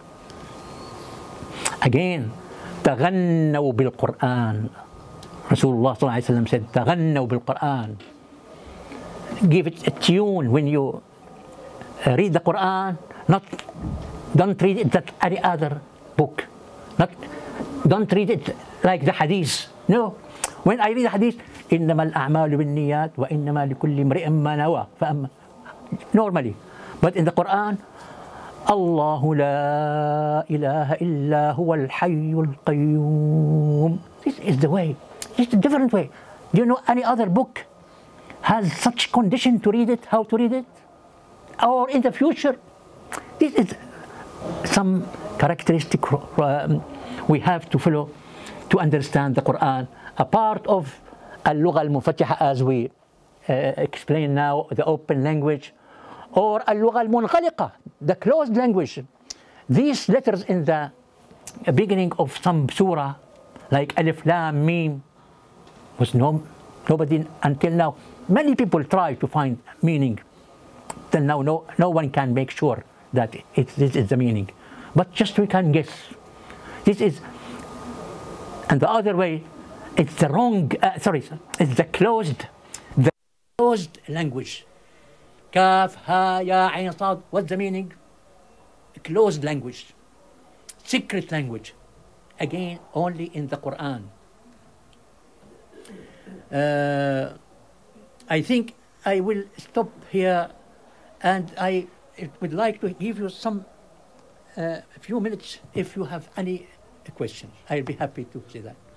Again, تغنوا بالقرآن. Rasulullah sallallahu alaihi wasallam said, تغنوا بالقرآن. Give it a tune when you uh, read the Quran. Not, don't read it like any other book. Not, don't read it like the hadith. No. When I read the hadith, إنما الأعمال بالنيات وإنما لكل امرئ ما نوى. فأما normally, but in the Quran, الله لا إله إلا هو الحي القيوم. This is the way. It's a different way. Do you know any other book has such condition to read it, how to read it? Or in the future? This is some characteristic um, we have to follow to understand the Quran. A part of اللغة المنفتحة, as we uh, explain now, the open language, or اللغة المنغلقة, the closed language. These letters in the beginning of some surah, like Alif Lam Mim, was no, nobody until now. Many people try to find meaning. Till now, no, no one can make sure that it, this is the meaning. But just we can guess. This is, and the other way, it's the wrong, uh, sorry, it's the closed, the closed language. Kaf, ha, ya, ayn, sad. What's the meaning? Closed language. Secret language. Again, only in the Quran. Uh, I think I will stop here, and I would like to give you some uh, a few minutes if you have any questions. I'll be happy to say that.